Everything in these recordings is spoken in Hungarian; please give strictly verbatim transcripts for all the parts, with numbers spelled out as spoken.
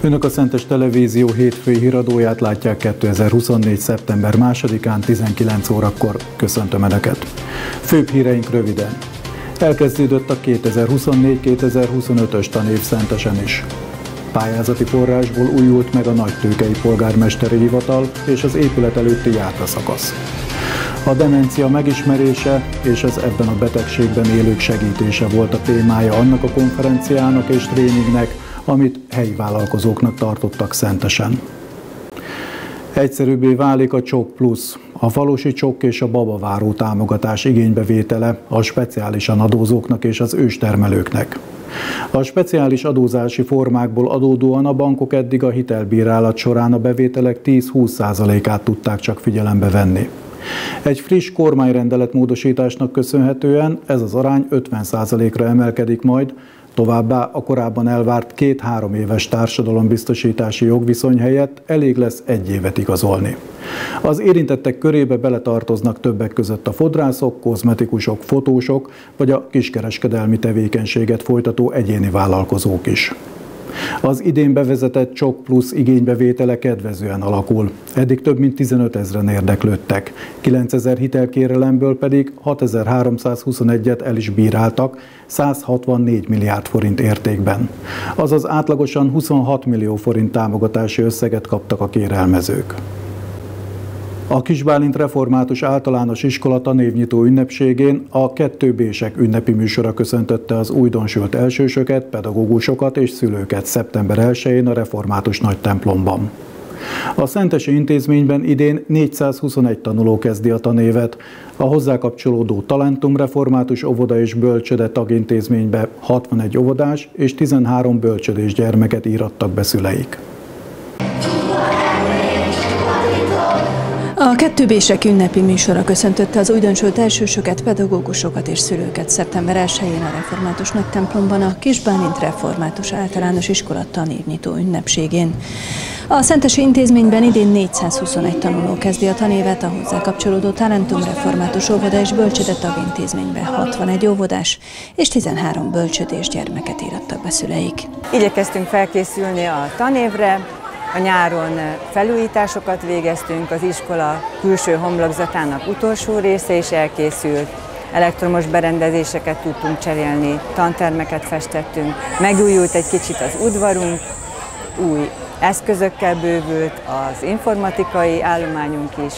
Önök a Szentes Televízió hétfői híradóját látják kétezer-huszonnégy. szeptember másodikán tizenkilenc órakor. Köszöntöm Önöket! Főbb híreink röviden. Elkezdődött a kétezer-huszonnégy kétezer-huszonötös tanév Szentesen is. Pályázati forrásból újult meg a Nagytőkei Polgármesteri Hivatal és az épület előtti járdaszakasz. A demencia megismerése és az ebben a betegségben élők segítése volt a témája annak a konferenciának és tréningnek, amit helyi vállalkozóknak tartottak Szentesen. Egyszerűbbé válik a Csok Plusz, a falusi csokk és a babaváró támogatás igénybevétele a speciálisan adózóknak és az őstermelőknek. A speciális adózási formákból adódóan a bankok eddig a hitelbírálat során a bevételek tíz-húsz százalékát tudták csak figyelembe venni. Egy friss kormányrendelet módosításnak köszönhetően ez az arány ötven százalékra emelkedik majd, továbbá a korábban elvárt két-három éves társadalombiztosítási jogviszony helyett elég lesz egy évet igazolni. Az érintettek körébe beletartoznak többek között a fodrászok, kozmetikusok, fotósok vagy a kiskereskedelmi tevékenységet folytató egyéni vállalkozók is. Az idén bevezetett Csok Plusz igénybevétele kedvezően alakul. Eddig több mint tizenötezren érdeklődtek, kilencezer hitelkérelemből pedig hatezer-háromszázhuszonegyet el is bíráltak, száz hatvannégy milliárd forint értékben. Azaz átlagosan huszonhat millió forint támogatási összeget kaptak a kérelmezők. A Kisbálint Református Általános Iskola tanévnyitó ünnepségén a kettő bések ünnepi műsora köszöntötte az újdonsült elsősöket, pedagógusokat és szülőket szeptember elsején a református nagytemplomban. A szentesi intézményben idén négyszázhuszonegy tanuló kezdi a tanévet, a hozzá kapcsolódó Talentum Református Óvoda és Bölcsöde tagintézménybe hatvanegy óvodás és tizenhárom bölcsödés gyermeket írattak be szüleik. A kettő bések ünnepi műsora köszöntötte az újdonsült elsősöket, pedagógusokat és szülőket szeptember elsején a Református Nagytemplomban a Kisbálint Református Általános Iskola tanévnyitó ünnepségén. A szentesi intézményben idén négyszázhuszonegy tanuló kezdi a tanévet, a hozzá kapcsolódó Talentum Református Óvoda és Bölcsöde tagintézménybe hatvanegy óvodás és tizenhárom bölcsödés gyermeket írattak be szüleik. Igyekeztünk felkészülni a tanévre. A nyáron felújításokat végeztünk, az iskola külső homlokzatának utolsó része is elkészült, elektromos berendezéseket tudtunk cserélni, tantermeket festettünk, megújult egy kicsit az udvarunk, új eszközökkel bővült az informatikai állományunk is,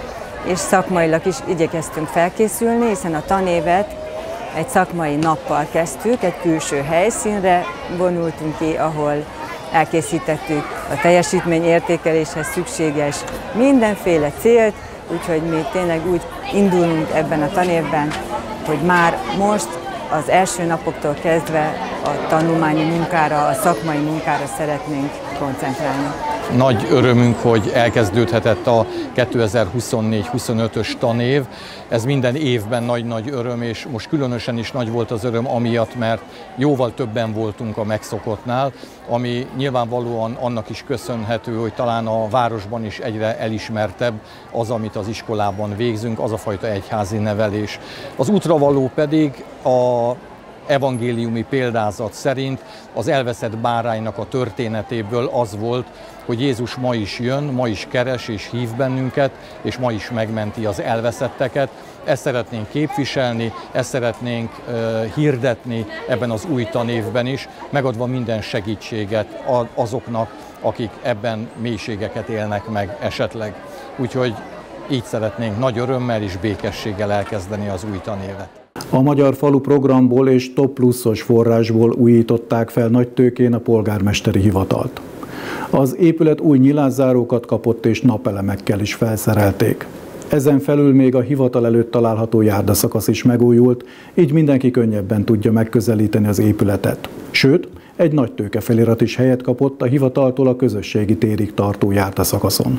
és szakmailag is igyekeztünk felkészülni, hiszen a tanévet egy szakmai nappal kezdtük, egy külső helyszínre vonultunk ki, ahol elkészítettük a teljesítmény értékeléshez szükséges mindenféle célt, úgyhogy mi tényleg úgy indulunk ebben a tanévben, hogy már most az első napoktól kezdve a tanulmányi munkára, a szakmai munkára szeretnénk koncentrálni. Nagy örömünk, hogy elkezdődhetett a kétezer-huszonnégy huszonötös tanév. Ez minden évben nagy-nagy öröm, és most különösen is nagy volt az öröm amiatt, mert jóval többen voltunk a megszokottnál, ami nyilvánvalóan annak is köszönhető, hogy talán a városban is egyre elismertebb az, amit az iskolában végzünk, az a fajta egyházi nevelés. Az útravaló pedig a evangéliumi példázat szerint az elveszett báránynak a történetéből az volt, hogy Jézus ma is jön, ma is keres és hív bennünket, és ma is megmenti az elveszetteket. Ezt szeretnénk képviselni, ezt szeretnénk uh, hirdetni ebben az új tanévben is, megadva minden segítséget azoknak, akik ebben mélységeket élnek meg esetleg. Úgyhogy így szeretnénk nagy örömmel és békességgel elkezdeni az új tanévet. A Magyar Falu programból és Top Pluszos forrásból újították fel Nagytőkén a polgármesteri hivatalt. Az épület új nyilászárókat kapott és napelemekkel is felszerelték. Ezen felül még a hivatal előtt található járdaszakasz is megújult, így mindenki könnyebben tudja megközelíteni az épületet. Sőt, egy Nagytőke felirat is helyet kapott a hivataltól a közösségi térig tartó járdaszakaszon.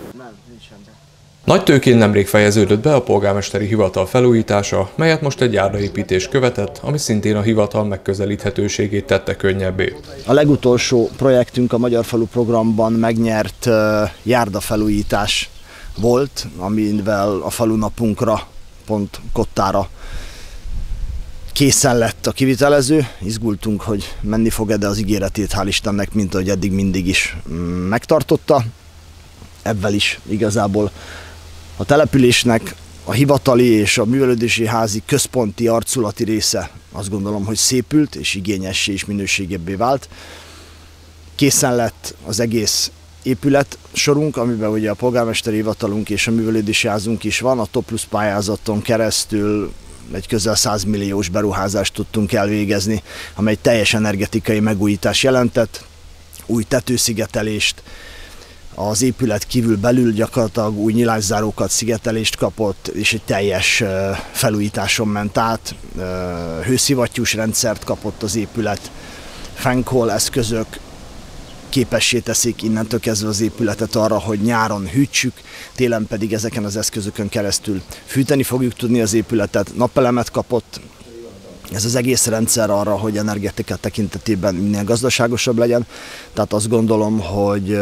Nagytőkén nemrég fejeződött be a polgármesteri hivatal felújítása, melyet most egy járdaépítés követett, ami szintén a hivatal megközelíthetőségét tette könnyebbé. A legutolsó projektünk a Magyar Falu programban megnyert uh, járdafelújítás volt, amivel a falunapunkra, pont Kottára Készen lett a kivitelező, izgultunk, hogy menni fog-e, de az ígéretét hál' Istennek, mint ahogy eddig mindig is megtartotta. Ebben is igazából a településnek a hivatali és a művelődési házi központi arculati része azt gondolom, hogy szépült és igényessé és minőségebbé vált. Készen lett az egész épület sorunk, amiben ugye a polgármesteri hivatalunk és a művelődési házunk is van. A Top Plus pályázaton keresztül egy közel száz milliós beruházást tudtunk elvégezni, amely teljes energetikai megújítás jelentett, új tetőszigetelést, az épület kívül belül gyakorlatilag új nyilászárókat, szigetelést kapott, és egy teljes felújításon ment át, hőszivattyús rendszert kapott az épület, fenkhol eszközök képessé teszik innentől kezdve az épületet arra, hogy nyáron hűtsük, télen pedig ezeken az eszközökön keresztül fűteni fogjuk tudni az épületet, napelemet kapott. Ez az egész rendszer arra, hogy energetika tekintetében minél gazdaságosabb legyen, tehát azt gondolom, hogy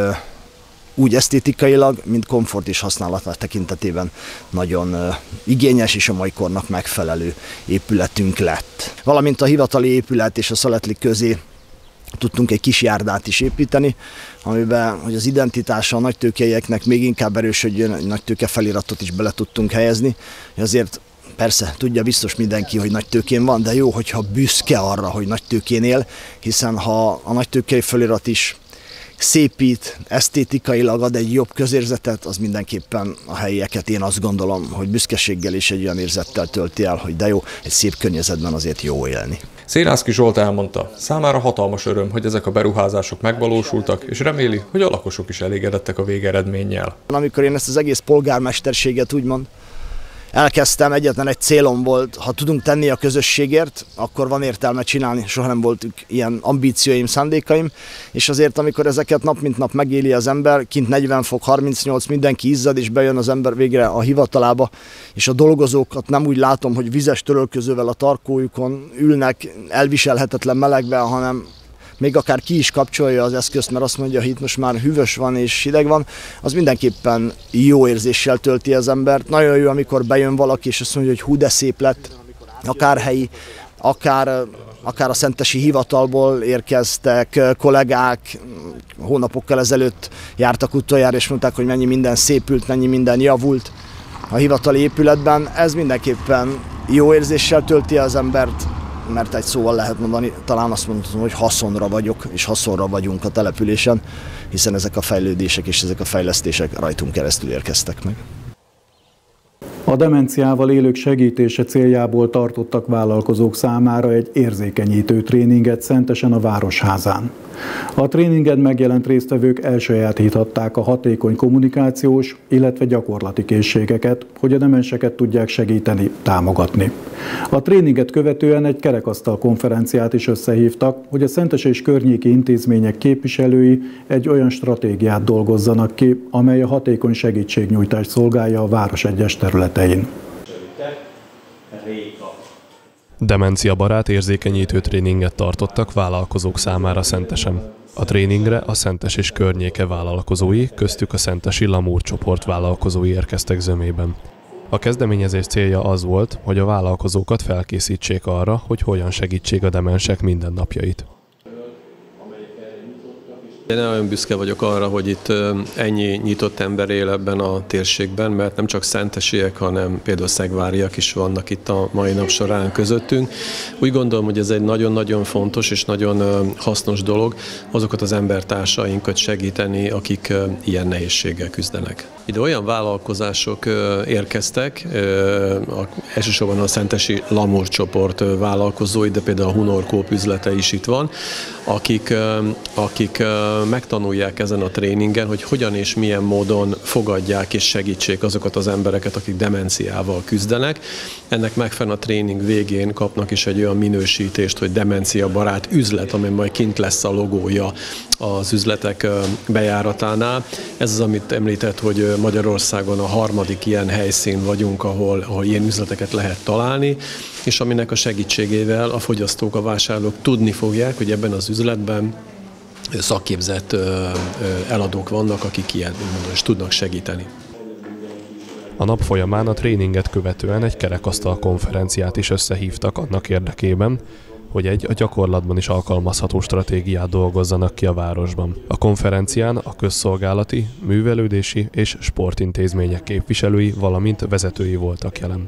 úgy esztétikailag, mint komfort és használat tekintetében nagyon igényes és a mai kornak megfelelő épületünk lett. Valamint a hivatali épület és a Szaletlik közé tudtunk egy kis járdát is építeni, amiben hogy az identitása a nagytőkeieknek még inkább erősödjön, egy nagytőke feliratot is bele tudtunk helyezni. Azért persze tudja biztos mindenki, hogy nagytőkén van, de jó, hogyha büszke arra, hogy nagytőkén él, hiszen ha a nagytőkei felirat is szépít, esztétikailag ad egy jobb közérzetet, az mindenképpen a helyieket én azt gondolom, hogy büszkeséggel és egy olyan érzettel tölti el, hogy de jó, egy szép környezetben azért jó élni. Szénászki Zsolt elmondta, számára hatalmas öröm, hogy ezek a beruházások megvalósultak, és reméli, hogy a lakosok is elégedettek a végeredménnyel. Amikor én ezt az egész polgármesterséget úgymond elkezdtem, egyetlen egy célom volt, ha tudunk tenni a közösségért, akkor van értelme csinálni, soha nem voltak ilyen ambícióim, szándékaim, és azért amikor ezeket nap mint nap megéli az ember, kint negyven fok, harmincnyolc, mindenki izzad, és bejön az ember végre a hivatalába, és a dolgozókat nem úgy látom, hogy vizes törölközővel a tarkójukon ülnek elviselhetetlen melegben, hanem még akár ki is kapcsolja az eszközt, mert azt mondja, hogy itt most már hűvös van és hideg van, az mindenképpen jó érzéssel tölti az embert. Nagyon jó, amikor bejön valaki, és azt mondja, hogy hú, de szép lett, akár helyi, akár, akár a szentesi hivatalból érkeztek kollégák, hónapokkal ezelőtt jártak utoljára, és mondták, hogy mennyi minden szépült, mennyi minden javult a hivatali épületben. Ez mindenképpen jó érzéssel tölti az embert, mert egy szóval lehet mondani, talán azt mondhatom, hogy haszonra vagyok, és haszonra vagyunk a településen, hiszen ezek a fejlődések és ezek a fejlesztések rajtunk keresztül érkeztek meg. A demenciával élők segítése céljából tartottak vállalkozók számára egy érzékenyítő tréninget Szentesen a Városházán. A tréningen megjelent résztvevők elsajátíthatták a hatékony kommunikációs, illetve gyakorlati készségeket, hogy a demenseket tudják segíteni, támogatni. A tréninget követően egy kerekasztal konferenciát is összehívtak, hogy a Szentes és környéki intézmények képviselői egy olyan stratégiát dolgozzanak ki, amely a hatékony segítségnyújtást szolgálja a város egyes területein. Demenciabarát érzékenyítő tréninget tartottak vállalkozók számára Szentesen. A tréningre a Szentes és környéke vállalkozói, köztük a szentesi Lamour csoport vállalkozói érkeztek zömében. A kezdeményezés célja az volt, hogy a vállalkozókat felkészítsék arra, hogy hogyan segítsék a demensek mindennapjait. Én nagyon büszke vagyok arra, hogy itt ennyi nyitott ember él ebben a térségben, mert nem csak szentesiek, hanem például szegváriak is vannak itt a mai nap során közöttünk. Úgy gondolom, hogy ez egy nagyon-nagyon fontos és nagyon hasznos dolog azokat az embertársainkat segíteni, akik ilyen nehézséggel küzdenek. Ide olyan vállalkozások érkeztek, elsősorban a szentesi Lamour csoport vállalkozói, de például a Hunor Coop üzlete is itt van, akik, akik megtanulják ezen a tréningen, hogy hogyan és milyen módon fogadják és segítsék azokat az embereket, akik demenciával küzdenek. Ennek megfelelően a tréning végén kapnak is egy olyan minősítést, hogy demenciabarát üzlet, amely majd kint lesz a logója az üzletek bejáratánál. Ez az, amit említett, hogy Magyarországon a harmadik ilyen helyszín vagyunk, ahol, ahol ilyen üzleteket lehet találni, és aminek a segítségével a fogyasztók, a vásárlók tudni fogják, hogy ebben az üzletben szakképzett eladók vannak, akik ilyen is tudnak segíteni. A nap folyamán a tréninget követően egy kerekasztal konferenciát is összehívtak annak érdekében, hogy egy a gyakorlatban is alkalmazható stratégiát dolgozzanak ki a városban. A konferencián a közszolgálati, művelődési és sportintézmények képviselői, valamint vezetői voltak jelen.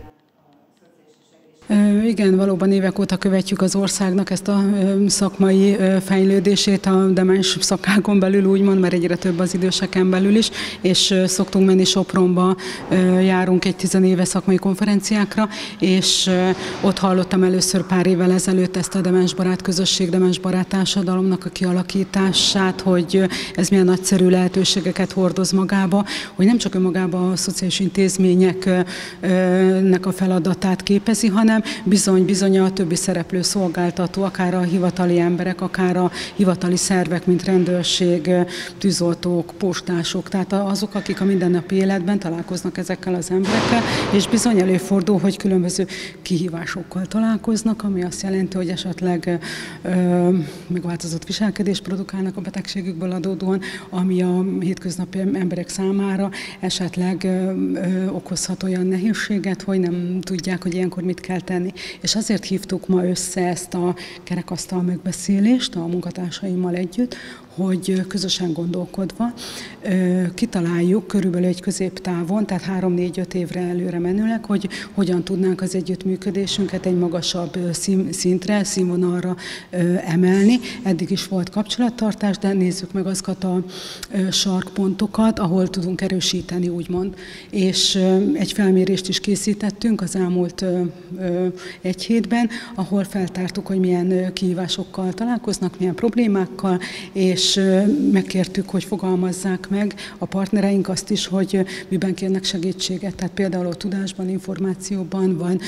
Igen, valóban évek óta követjük az országnak ezt a szakmai fejlődését a demens szakágon belül, úgymond, mert egyre több az időseken belül is, és szoktunk menni Sopronba, járunk egy tizenéve szakmai konferenciákra, és ott hallottam először pár évvel ezelőtt ezt a demensbarát közösség, demensbarát társadalomnak a kialakítását, hogy ez milyen nagyszerű lehetőségeket hordoz magába, hogy nem csak önmagába a szociális intézményeknek a feladatát képezi, hanem bizony, bizony a többi szereplő szolgáltató, akár a hivatali emberek, akár a hivatali szervek, mint rendőrség, tűzoltók, postások, tehát azok, akik a mindennapi életben találkoznak ezekkel az emberekkel, és bizony előfordul, hogy különböző kihívásokkal találkoznak, ami azt jelenti, hogy esetleg ö, megváltozott viselkedést produkálnak a betegségükből adódóan, ami a hétköznapi emberek számára esetleg ö, ö, okozhat olyan nehézséget, hogy nem tudják, hogy ilyenkor mit kell tenni. És azért hívtuk ma össze ezt a kerekasztal megbeszélést a munkatársaimmal együtt, hogy közösen gondolkodva kitaláljuk körülbelül egy középtávon, tehát három-négy-öt évre előre menőleg, hogy hogyan tudnánk az együttműködésünket egy magasabb szintre, színvonalra emelni. Eddig is volt kapcsolattartás, de nézzük meg azokat a sarkpontokat, ahol tudunk erősíteni, úgymond. És egy felmérést is készítettünk az elmúlt egy hétben, ahol feltártuk, hogy milyen kihívásokkal találkoznak, milyen problémákkal, és megkértük, hogy fogalmazzák meg a partnereink azt is, hogy miben kérnek segítséget, tehát például a tudásban, információban van,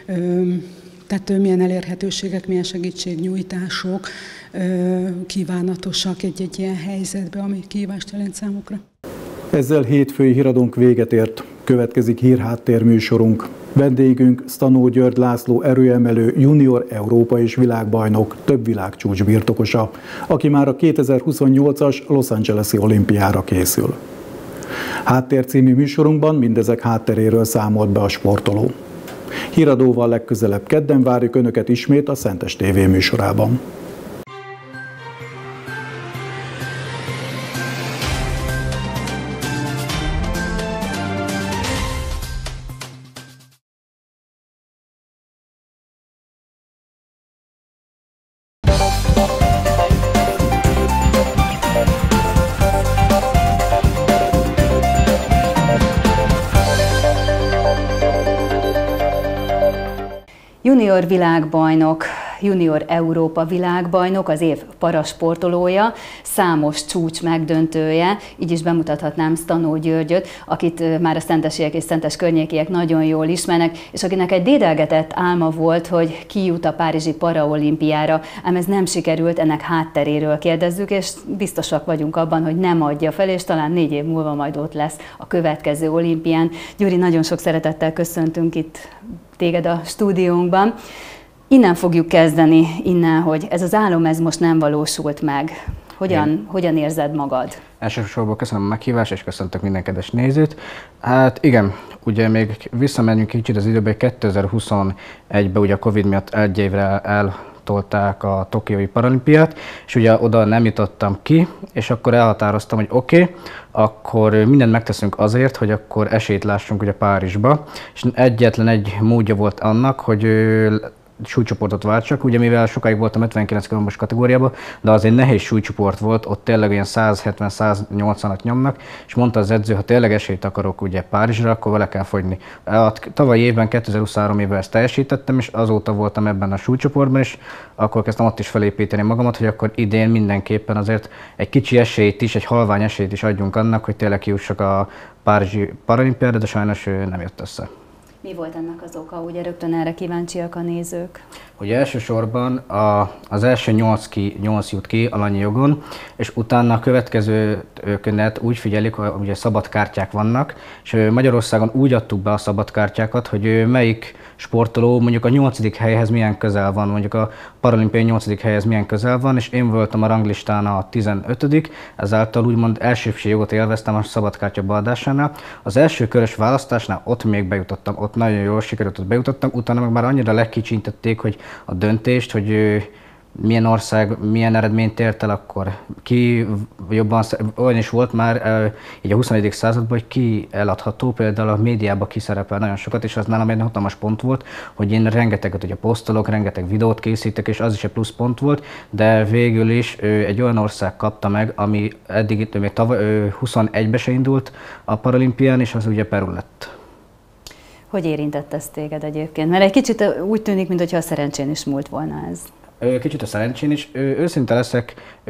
tehát milyen elérhetőségek, milyen segítségnyújtások kívánatosak egy-egy ilyen helyzetben, ami kihívást jelent számukra. Ezzel hétfői híradónk véget ért. Következik hírháttér műsorunk. Vendégünk Stanó György László erőemelő junior Európa és világbajnok, több világcsúcs birtokosa, aki már a kétezer-huszonnyolcas Los Angeles-i olimpiára készül. Háttér című műsorunkban mindezek hátteréről számolt be a sportoló. Híradóval legközelebb kedden várjuk Önöket ismét a Szentes té vé műsorában. Junior világbajnok, junior Európa világbajnok, az év parasportolója, számos csúcs megdöntője, így is bemutathatnám Stanó Györgyöt, akit már a szentesiek és szentes környékiek nagyon jól ismernek, és akinek egy dédelgetett álma volt, hogy kijut a párizsi paraolimpiára, ám ez nem sikerült, ennek hátteréről kérdezzük, és biztosak vagyunk abban, hogy nem adja fel, és talán négy év múlva majd ott lesz a következő olimpián. Gyuri, nagyon sok szeretettel köszöntünk itt téged a stúdiónkban. Innen fogjuk kezdeni, innen, hogy ez az álom ez most nem valósult meg. Hogyan, hogyan érzed magad? Elsősorban köszönöm a meghívást, és köszöntök minden kedves nézőt. Hát igen, ugye még visszamegyünk kicsit az időben, kétezer-huszonegyben ugye a Covid miatt egy évre eltolták a tokiói paralimpiát, és ugye oda nem jutottam ki, és akkor elhatároztam, hogy oké, okay, akkor mindent megteszünk azért, hogy akkor esélyt lássunk ugye Párizsba, és egyetlen egy módja volt annak, hogy súlycsoportot váltsak, ugye mivel sokáig voltam ötvenkilenc kilogramos kategóriában, de az egy nehéz súlycsoport volt, ott tényleg olyan száz hetven száz nyolcvanat nyomnak, és mondta az edző, ha tényleg esélyt akarok ugye Párizsra, akkor vele kell fogyni. A tavalyi évben, kétezer-huszonhárom évben ezt teljesítettem, és azóta voltam ebben a súlycsoportban, és akkor kezdtem ott is felépíteni magamat, hogy akkor idén mindenképpen azért egy kicsi esélyt is, egy halvány esélyt is adjunk annak, hogy tényleg kijussak a párizsi paralimpiára, de sajnos nem jött össze. Mi volt ennek az oka? Ugye rögtön erre kíváncsiak a nézők. Hogy elsősorban a, az első nyolc, ki, nyolc jut ki alanyi jogon, és utána a következő könet úgy figyelik, hogy ugye szabad kártyák vannak, és Magyarországon úgy adtuk be a szabad kártyákat, hogy melyik sportoló mondjuk a nyolcadik helyhez milyen közel van, mondjuk a paralimpiai nyolcadik helyhez milyen közel van, és én voltam a ranglistán a tizenötödik, ezáltal úgymond elsőbségi jogot élveztem a szabadkártya beadásánál. Az első körös választásnál ott még bejutottam, ott nagyon jól sikerült, ott bejutottam, utána meg már annyira lekicsintették, hogy a döntést, hogy milyen ország, milyen eredményt ért el, akkor ki jobban, olyan is volt már így a huszonegyedik században, hogy ki eladható, például a médiában kiszerepel nagyon sokat, és az nálam egy hatalmas pont volt, hogy én rengeteget ugye posztolok, rengeteg videót készítek, és az is egy plusz pont volt, de végül is egy olyan ország kapta meg, ami eddig még tavaly huszonegyben se indult a paralimpián, és az ugye Peru lett. Hogy érintett ez téged egyébként? Mert egy kicsit úgy tűnik, mintha a szerencsén is múlt volna ez. Kicsit a szerencsén is. Őszinte leszek,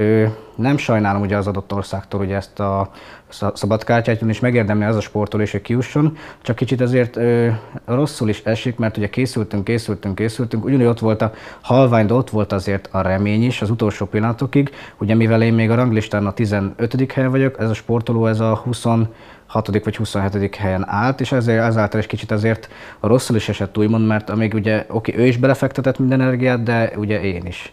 nem sajnálom ugye az adott országtól ugye ezt a szabadkártyát, és megérdemli az a sportoló is, hogy kijusson, csak kicsit azért rosszul is esik, mert ugye készültünk, készültünk, készültünk, ugyanúgy ott volt a halvány, de ott volt azért a remény is az utolsó pillanatokig, ugye mivel én még a ranglistán a tizenötödik helyen vagyok, ez a sportoló ez a huszonhatodik vagy huszonhetedik helyen állt, és ezért ezáltal is kicsit azért rosszul is esett úgymond, mert amíg ugye oké, ő is belefektetett minden energiát, de ugye én is.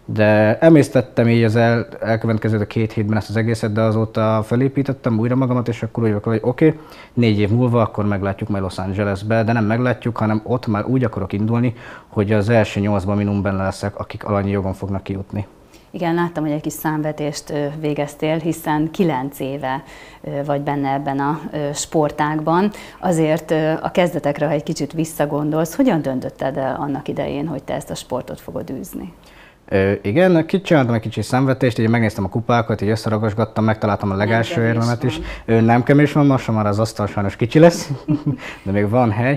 De emésztettem így az el, elkövetkező a két hétben ezt az egészet, de azóta felépítettem újra magamat, és akkor úgy vagyok, hogy oké, okay, négy év múlva akkor meglátjuk majd Los Angelesbe, de nem meglátjuk, hanem ott már úgy akarok indulni, hogy az első nyolcban minimum benne leszek, akik alanyi jogon fognak kijutni. Igen, láttam, hogy egy kis számvetést végeztél, hiszen kilenc éve vagy benne ebben a sportágban. Azért a kezdetekre, ha egy kicsit visszagondolsz, hogyan döntötted el annak idején, hogy te ezt a sportot fogod űzni? Ö, igen, csináltam egy kicsi számvetést, így megnéztem a kupákat, így összeragasgattam, megtaláltam a legelső érvemet is. Ö, nem kevés van, most már az asztal sajnos kicsi lesz, de még van hely.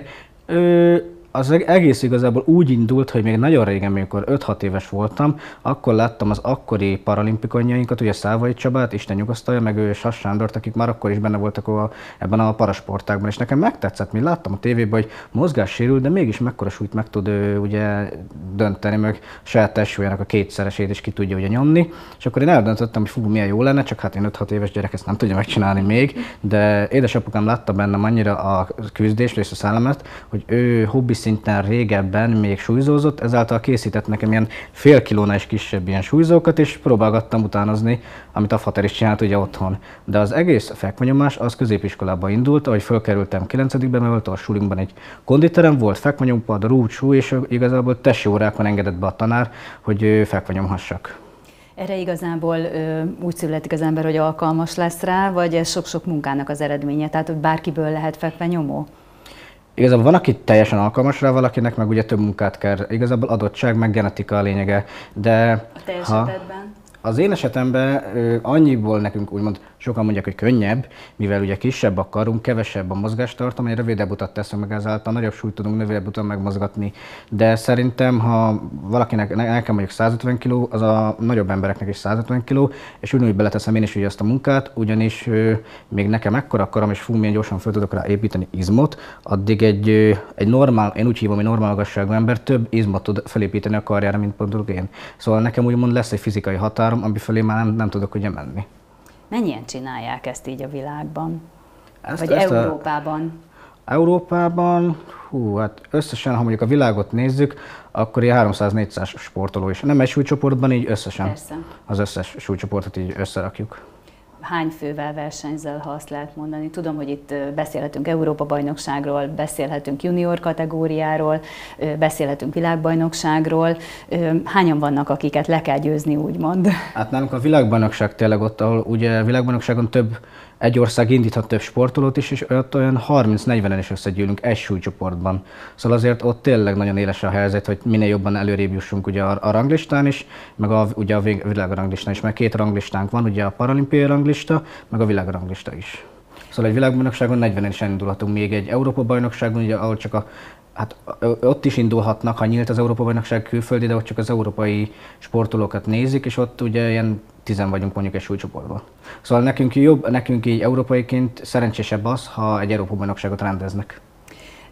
Ö, Az egész igazából úgy indult, hogy még nagyon régen, amikor öt-hat éves voltam, akkor láttam az akkori paralimpikonjainkat, ugye Szávai Csabát, Isten nyugasztalja, meg ő Sass Sándort, akik már akkor is benne voltak a, ebben a parasportákban, és nekem megtetszett, mi láttam a tévében, hogy mozgássérült, de mégis mekkora súlyt meg tud ő, ugye dönteni, meg saját testsúlyának a kétszeresét is ki tudja ugye nyomni, és akkor én eldöntöttem, hogy fú, milyen jó lenne, csak hát én öt-hat éves gyerek ezt nem tudja megcsinálni még, de édesapukám látta bennem annyira a küzdést és a szellemet, hogy ő hobbi szinten régebben még súlyzózott, ezáltal készített nekem ilyen fél kilónál is kisebb ilyen súlyzókat, és próbálgattam utánozni, amit a fater is csinált ugye otthon. De az egész fekvanyomás az középiskolában indult, ahogy fölkerültem kilencedikbe, mert volt a sulinkban egy konditerem, volt fekvanyompad, rúd, súly, és igazából tesi órákon engedett be a tanár, hogy fekvanyomhassak. Erre igazából ö, úgy születik az ember, hogy alkalmas lesz rá, vagy ez sok-sok munkának az eredménye, tehát hogy bárkiből lehet fekvenyomó? Igazából van, aki teljesen alkalmas rá, valakinek meg ugye több munkát kell. Igazából adottság, meg genetika a lényege. De a te ha esetedben? Az én esetemben ö, annyiból nekünk úgymond sokan mondják, hogy könnyebb, mivel ugye kisebb a karunk, kevesebb a mozgástartalom, egy rövidebb utat teszünk meg, ezáltal nagyobb súlyt tudunk rövidebb utat megmozgatni. De szerintem, ha valakinek, nekem mondjuk százötven kiló, az a nagyobb embereknek is százötven kiló, és ugyanúgy beleteszem én is ugye azt a munkát, ugyanis ö, még nekem ekkora a karom, és fú, milyen gyorsan fel tudok rá építeni izmot, addig egy, ö, egy normál, én úgy hívom, hogy normál magasságú ember több izmot tud felépíteni a karjára, mint pont én. Szóval nekem úgymond lesz egy fizikai határom, ami felé már nem, nem tudok ugye menni. Mennyien csinálják ezt így a világban? Ezt, Vagy ezt Európában? A, Európában, hú, hát összesen, ha mondjuk a világot nézzük, akkor ilyen háromszáz-négyszáz sportoló is. Nem egy súlycsoportban, így összesen. Persze. Az összes súlycsoportot így összerakjuk. Hány fővel versenyzel, ha azt lehet mondani? Tudom, hogy itt beszélhetünk Európa-bajnokságról, beszélhetünk junior kategóriáról, beszélhetünk világbajnokságról. Hányan vannak, akiket le kell győzni, úgymond? Hát nálunk a világbajnokság tényleg ott, ahol ugye a világbajnokságon több, egy ország indíthat több sportolót is, és ott olyan harminc-negyvenen is összegyűlünk egy súlycsoportban. Szóval azért ott tényleg nagyon éles a helyzet, hogy minél jobban előrébb jussunk ugye a, a ranglistán is, meg a, ugye a világranglistán is, mert két ranglistánk van, ugye a paralimpiai ranglista, meg a világranglista is. Szóval egy világbajnokságon negyvenen is indulhatunk, még egy Európa-bajnokságon, ugye, ahol csak a Hát ott is indulhatnak, ha nyílt az Európa-bajnokság külföldi, de ott csak az európai sportolókat nézik, és ott ugye ilyen tizen vagyunk mondjuk egy súlycsoportban. Szóval nekünk jobb, nekünk így európaiként szerencsésebb az, ha egy Európa-bajnokságot rendeznek.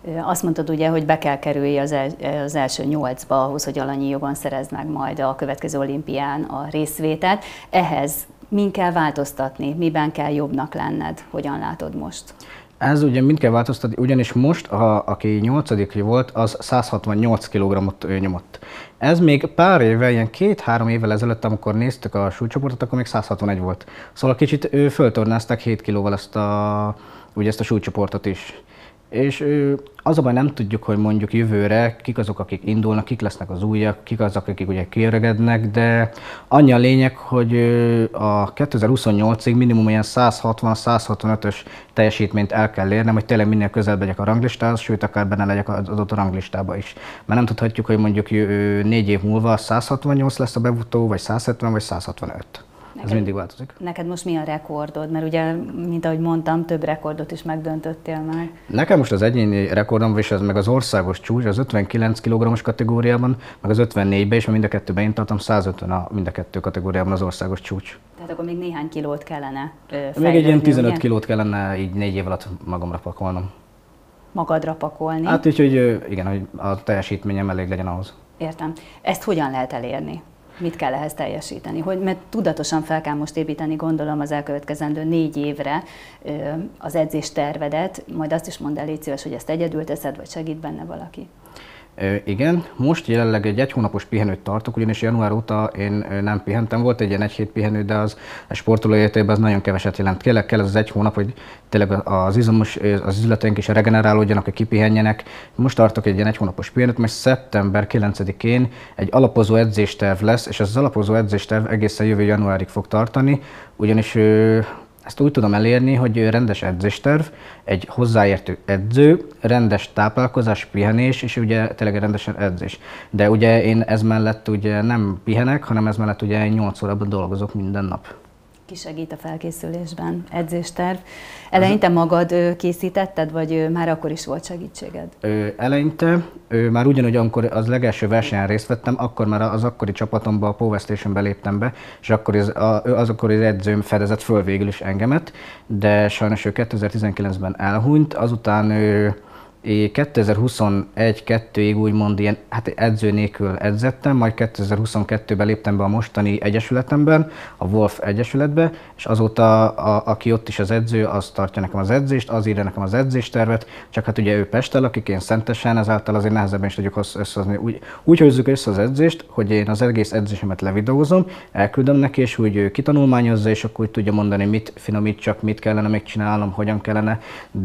Azt mondtad ugye, hogy be kell kerülni az, el, az első nyolcba ahhoz, hogy alanyi jogon szerezd meg majd a következő olimpián a részvételt. Ehhez min kell változtatni, miben kell jobbnak lenned, hogyan látod most? Ez ugye mind kell változtatni, ugyanis most, a, aki nyolcadik volt, az száz hatvannyolc kilogrammot nyomott. Ez még pár éve, ilyen két-három évvel ezelőtt, amikor néztük a súlycsoportot, akkor még száz hatvanegy volt. Szóval kicsit föltornázták hét kilóval ezt a, ugye ezt a súlycsoportot is. És az a baj, nem tudjuk, hogy mondjuk jövőre kik azok, akik indulnak, kik lesznek az újak, kik azok, akik ugye kiöregednek, de annyi a lényeg, hogy a kétezer-huszonnyolcig minimum ilyen száz hatvan-száz hatvanötös teljesítményt el kell érnem, hogy tényleg minél közelebb legyek a ranglistához, sőt akár benne legyek az adott ranglistába is. Mert nem tudhatjuk, hogy mondjuk négy év múlva száz hatvannyolc lesz a befutó, vagy száz hetven, vagy száz hatvanöt. Ez mindig változik. Neked most mi a rekordod? Mert ugye, mint ahogy mondtam, több rekordot is megdöntöttél meg. Nekem most az egyéni rekordom, és ez meg az országos csúcs, az ötvenkilenc kilogrammos kategóriában, meg az ötvennégyben, és mind a kettőben én tartom száz ötven a mind a kettő kategóriában az országos csúcs. Tehát akkor még néhány kilót kellene fejlődni, Még egy ilyen tizenöt ugye? kilót kellene így négy év alatt magamra pakolnom. Magadra pakolni? Hát úgyhogy igen, hogy a teljesítményem elég legyen ahhoz. Értem. Ezt hogyan lehet elérni? Mit kell ehhez teljesíteni? Hogy, mert tudatosan fel kell most építeni, gondolom, az elkövetkezendő négy évre az edzéstervedet, majd azt is mondd el, légy szíves, hogy ezt egyedül teszed, vagy segít benne valaki. Ö, igen, most jelenleg egy egy hónapos pihenőt tartok, ugyanis január óta én nem pihentem, volt egy ilyen egy hét pihenő, de az a sportoló életében az nagyon keveset jelent. Kérlek, kell ez az egy hónap, hogy tényleg az izomos, az üzleteink is regenerálódjanak, hogy kipihenjenek. Most tartok egy ilyen egy hónapos pihenőt, mert szeptember kilencedikén egy alapozó edzésterv lesz, és az alapozó edzésterv egészen jövő januárig fog tartani, ugyanis ezt úgy tudom elérni, hogy rendes edzésterv, egy hozzáértő edző, rendes táplálkozás, pihenés, és ugye tényleg rendesen edzés. De ugye én ez mellett ugye nem pihenek, hanem ez mellett ugye nyolc órában dolgozok minden nap. Ki segít a felkészülésben? Edzésterv. Eleinte magad készítetted, vagy már akkor is volt segítséged? Ö, eleinte, ö, már ugyanúgy, amikor az legelső versenyen részt vettem, akkor már az akkori csapatomba, a Power Stationbe léptem be, és akkor az, az akkori edzőm fedezett föl végül is engemet, de sajnos ő kétezer-tizenkilencben elhunyt, azután ő kétezer-huszonegy kettőig úgymond ilyen hát edző nélkül edzettem, majd kétezer-huszonkettőben léptem be a mostani egyesületemben, a Wolf Egyesületbe, és azóta a, aki ott is az edző, az tartja nekem az edzést, az írja nekem az edzéstervet, csak hát ugye ő Pestel, lakik, én Szentesen, ezáltal azért nehezebben is tudjuk összehozni. Úgy, úgy hozzuk össze az edzést, hogy én az egész edzésemet levideózom, elküldöm neki, és úgy ő kitanulmányozza, és akkor úgy tudja mondani, mit finomítsak, mit kellene még csinálnom, hogyan kellene,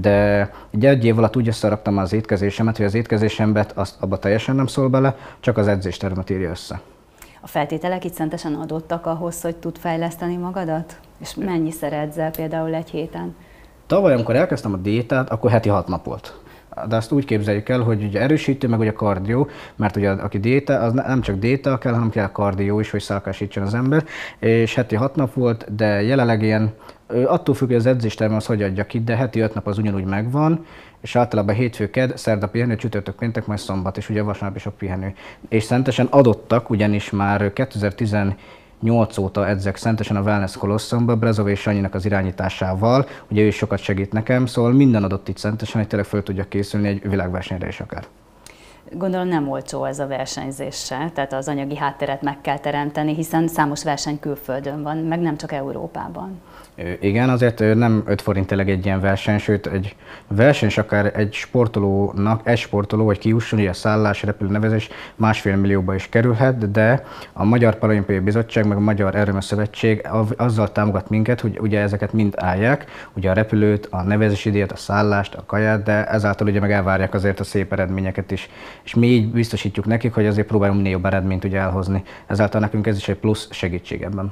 de egy, egy év alatt úgy összeraktam az étkezésemet, hogy az étkezésemet azt abba teljesen nem szól bele, csak az edzéstervemet írja össze. A feltételek itt szentesen adottak ahhoz, hogy tud fejleszteni magadat? És mennyiszer edzel például egy héten? Tavaly, amikor elkezdtem a diétát, akkor heti hat nap volt. De azt úgy képzeljük el, hogy ugye erősítő, meg ugye kardió, mert ugye aki diéta, az nem csak diéta kell, hanem kell kardió is, hogy szalkásítson az ember, és heti hat nap volt, de jelenleg ilyen, attól függ, hogy az edzésterve az hogy adja ki, de heti öt nap az ugyanúgy megvan, és általában hétfő, kedd, szerda pihenő, csütörtök, péntek, majd szombat, és ugye vasárnap is a pihenő. És szentesen adottak, ugyanis már kétezer-tizennyolc óta edzek szentesen a Wellness Colossumba, Brezov és Sanyinak az irányításával, ugye ő is sokat segít nekem, szóval minden adott itt szentesen, hogy tényleg föl tudjak készülni egy világversenyre is akár. Gondolom nem olcsó ez a versenyzés se, tehát az anyagi hátteret meg kell teremteni, hiszen számos verseny külföldön van, meg nem csak Európában. Igen, azért nem öt forint tényleg egy ilyen verseny, sőt egy verseny, akár egy sportolónak, egy sportoló, vagy kijusson, ugye a szállás, repülő nevezés másfél millióba is kerülhet, de a Magyar Paralimpiai Bizottság, meg a Magyar Erőmű Szövetség azzal támogat minket, hogy ugye ezeket mind állják, ugye a repülőt, a nevezési díjat, a szállást, a kaját, de ezáltal ugye meg elvárják azért a szép eredményeket is. És mi így biztosítjuk nekik, hogy azért próbálunk minél jobb eredményt ugye elhozni. Ezáltal nekünk ez is egy plusz segítség ebben.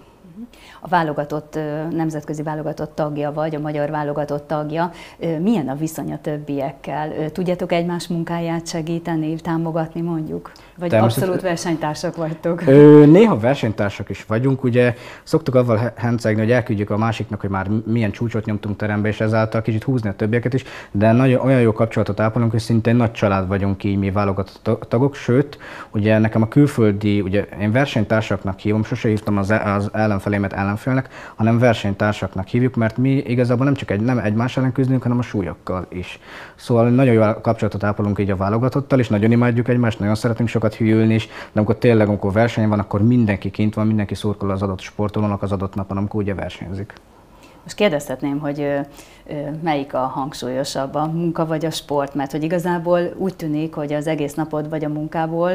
A válogatott, nemzetközi válogatott tagja vagy, a magyar válogatott tagja. Milyen a viszony a többiekkel? Tudjátok egymás munkáját segíteni, támogatni mondjuk? Vagy abszolút versenytársak vagytok? Néha versenytársak is vagyunk, ugye szoktuk avval hencegni, hogy elküldjük a másiknak, hogy már milyen csúcsot nyomtunk terembe, és ezáltal kicsit húzni a többieket is, de nagyon, olyan jó kapcsolatot ápolunk, hogy szinte egy nagy család vagyunk így mi válogatott tagok, sőt, ugye nekem a külföldi, ugye én versenytársaknak hívom, sose hívtam az, az ellenfelé ellenfélémet ellenfélnek, hanem versenytársaknak hívjuk, mert mi igazából nem csak egy, nem egymás ellen küzdünk, hanem a súlyokkal is. Szóval nagyon jó kapcsolatot ápolunk így a válogatottal, és nagyon imádjuk egymást, nagyon szeretünk sokat hűlni is, de amikor tényleg, amikor verseny van, akkor mindenki kint van, mindenki szurkol az adott sportolónak az adott napon, amikor ugye versenyzik. Most kérdezhetném, hogy ö, ö, melyik a hangsúlyosabb, a munka vagy a sport, mert hogy igazából úgy tűnik, hogy az egész napod vagy a munkából,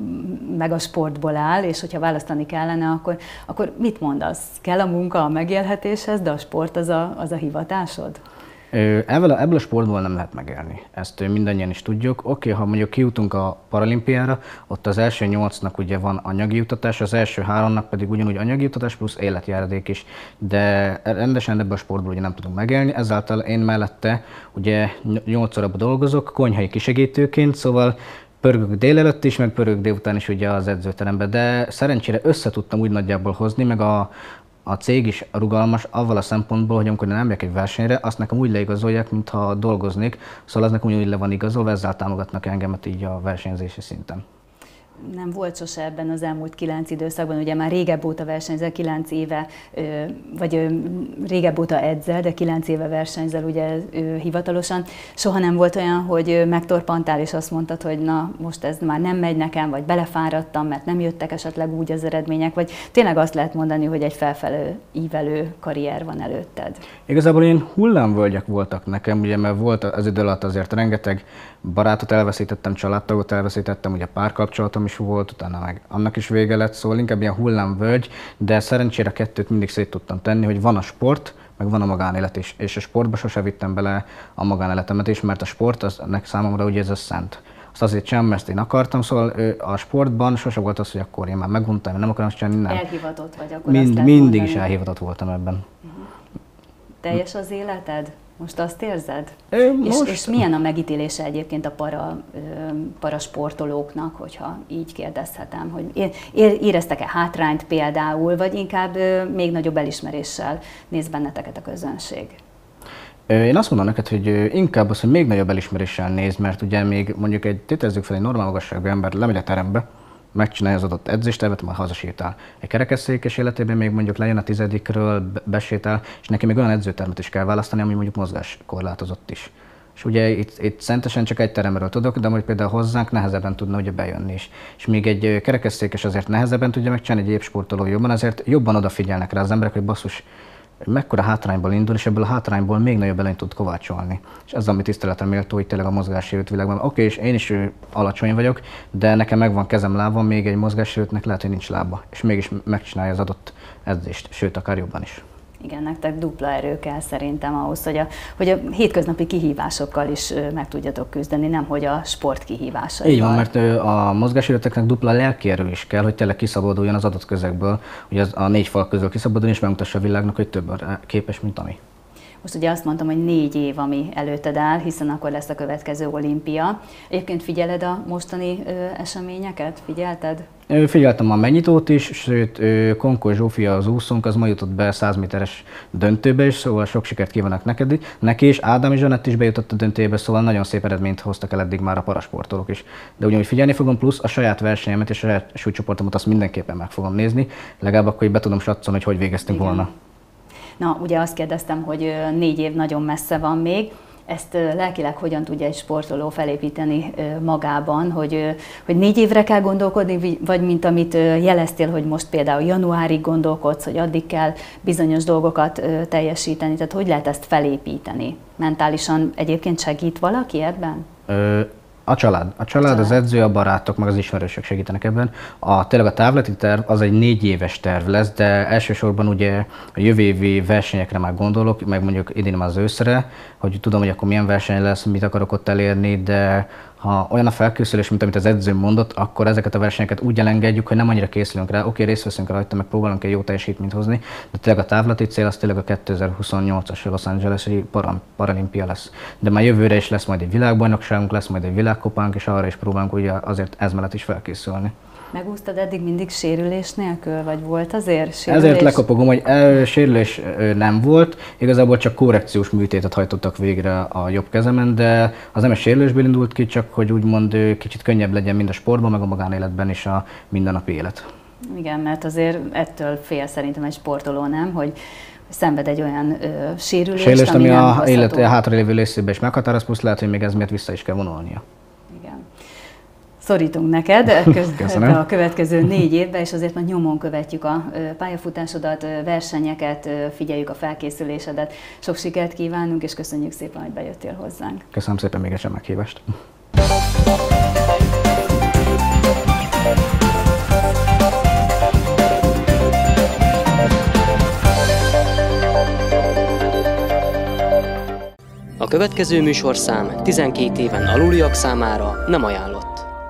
meg a sportból áll, és hogyha választani kellene, akkor, akkor mit mondasz? Kell a munka a megélhetéshez, de a sport az a, az a hivatásod? Ebből a, ebből a sportból nem lehet megélni. Ezt mindannyian is tudjuk. Oké, ha mondjuk kijutunk a paralimpiára, ott az első nyolcnak ugye van anyagi juttatás, az első háromnak pedig ugyanúgy anyagi juttatás plusz életjáradék is. De rendesen ebből a sportból ugye nem tudunk megélni, ezáltal én mellette ugye nyolc órába dolgozok, konyhai kisegítőként, szóval pörgök délelőtt is, meg pörgök délután is ugye az edzőteremben, de szerencsére össze tudtam úgy nagyjából hozni, meg a A cég is rugalmas avval a szempontból, hogy amikor nem megyek egy versenyre, azt nekem úgy leigazolják, mintha dolgoznék, szóval az nekem úgy le van igazolva, ezzel támogatnak engemet így a versenyzési szinten. Nem volt sose ebben az elmúlt kilenc időszakban, ugye már régebb óta versenyzel, kilenc éve, vagy régebb óta edzel, de kilenc éve versenyzel ugye hivatalosan. Soha nem volt olyan, hogy megtorpantál és azt mondtad, hogy na most ez már nem megy nekem, vagy belefáradtam, mert nem jöttek esetleg úgy az eredmények, vagy tényleg azt lehet mondani, hogy egy felfelé ívelő karrier van előtted? Igazából én hullámvölgyek voltak nekem, ugye, mert volt az idő alatt azért rengeteg barátot elveszítettem, családtagot elveszítettem, ugye párkapcsolatom is volt, utána meg annak is vége lett, szóval inkább ilyen hullámvölgy, de szerencsére a kettőt mindig szét tudtam tenni, hogy van a sport, meg van a magánélet is, és a sportba sose vittem bele a magánéletemet is, mert a sport az nek számomra ugye ez a szent. Azt azért csinálom, mert én akartam, szóval a sportban sose volt az, hogy akkor én már meguntam, nem akarom csinálni, nem. Elhivatott vagy akkor Mind, azt Mindig mondani. is elhivatott voltam ebben. Uh-huh. Teljes az életed? Most azt érzed? É, most... és, és milyen a megítélése egyébként a para, parasportolóknak, hogyha így kérdezhetem, hogy éreztek-e hátrányt például, vagy inkább még nagyobb elismeréssel néz benneteket a közönség? Én azt mondom neked, hogy inkább az, hogy még nagyobb elismeréssel néz, mert ugye még mondjuk egy, tételezzük fel, egy normál magasságú ember lemegy a terembe, megcsinálja az adott edzéstervet, majd hazasétál. Egy kerekesszékes életében még mondjuk lejön a tizedikről, besétál, és neki még olyan edzőtermet is kell választani, ami mondjuk mozgáskorlátozott is. És ugye itt, itt szentesen csak egy teremről tudok, de majd például hozzánk nehezebben tudna ugye bejönni is. És még egy kerekesszékes azért nehezebben tudja megcsinálni, egy épp sportoló jobban, azért jobban odafigyelnek rá az emberek, hogy basszus, mekkora hátrányból indul, és ebből a hátrányból még nagyobb előnyt tud kovácsolni. És ez, ami tiszteletre méltó, hogy tényleg a mozgássérült világban. Oké, okay, és én is alacsony vagyok, de nekem megvan kezem, lábam, még egy mozgássérültnek lehet, hogy nincs lába. És mégis megcsinálja az adott edzést, sőt, akár jobban is. Igen, nektek dupla erő kell szerintem ahhoz, hogy a, hogy a hétköznapi kihívásokkal is meg tudjatok küzdeni, nem hogy a sport kihívásaival. Így van, mert a mozgássérülteknek dupla lelki erő is kell, hogy tényleg kiszabaduljon az adott közegből, hogy az a négy fal közül kiszabaduljon, és megmutassa a világnak, hogy több képes, mint ami. Most ugye azt mondtam, hogy négy év, ami előtted áll, hiszen akkor lesz a következő olimpia. Egyébként figyeled a mostani ö, eseményeket? Figyelted? Figyeltem a megnyitót is, sőt Konkol Zsófia az úszónk, az ma jutott be száz méteres döntőbe is, szóval sok sikert kívánok neked. Neki is, Ádám Zsanett is bejutott a döntőbe, szóval nagyon szép eredményt hoztak el eddig már a parasportolók is. De ugyanúgy figyelni fogom, plusz a saját versenyemet és a saját súlycsoportomat azt mindenképpen meg fogom nézni, legalább akkor, hogy be tudom satszolni, hogy hogy végeztünk Igen. volna. Na, ugye azt kérdeztem, hogy négy év nagyon messze van még. Ezt lelkileg hogyan tudja egy sportoló felépíteni magában, hogy, hogy négy évre kell gondolkodni, vagy mint amit jeleztél, hogy most például januárig gondolkodsz, hogy addig kell bizonyos dolgokat teljesíteni. Tehát hogy lehet ezt felépíteni? Mentálisan egyébként segít valaki ebben? Ö A család. A család, az edző, a barátok, meg az ismerősök segítenek ebben. A, tényleg a távlati terv az egy négy éves terv lesz, de elsősorban ugye a jövő évi versenyekre már gondolok, meg mondjuk idén már az őszre, hogy tudom, hogy akkor milyen verseny lesz, mit akarok ott elérni, de ha olyan a felkészülés, mint amit az edző mondott, akkor ezeket a versenyeket úgy elengedjük, hogy nem annyira készülünk rá. Oké, részt veszünk rajta, meg próbálunk egy jó teljesítményt hozni, de tényleg a távlati cél az tényleg a kétezer-huszonnyolcas Los Angeles-i paralimpia lesz. De már jövőre is lesz majd egy világbajnokságunk, lesz majd egy világkupánk, és arra is próbálunk ugye azért ez mellett is felkészülni. Megúsztad eddig mindig sérülés nélkül, vagy volt azért sérülés? Ezért lekapogom, hogy el, sérülés nem volt, igazából csak korrekciós műtétet hajtottak végre a jobb kezemen, de az nem egy sérülésből indult ki, csak hogy úgymond kicsit könnyebb legyen mind a sportban, meg a magánéletben is a mindennapi élet. Igen, mert azért ettől fél szerintem egy sportoló, nem, hogy szenved egy olyan ö, sérülést, Sérülést, ami, ami a élet hátralévő részébe is meghatároz, plusz lehet, hogy még ez miatt vissza is kell vonulnia. Igen. Szorítunk neked köz- a következő négy évben, és azért már nyomon követjük a pályafutásodat, versenyeket, figyeljük a felkészülésedet. Sok sikert kívánunk, és köszönjük szépen, hogy bejöttél hozzánk. Köszönöm szépen még egyszer meghívást. A következő műsorszám tizenkét éven aluliak számára nem ajánlott.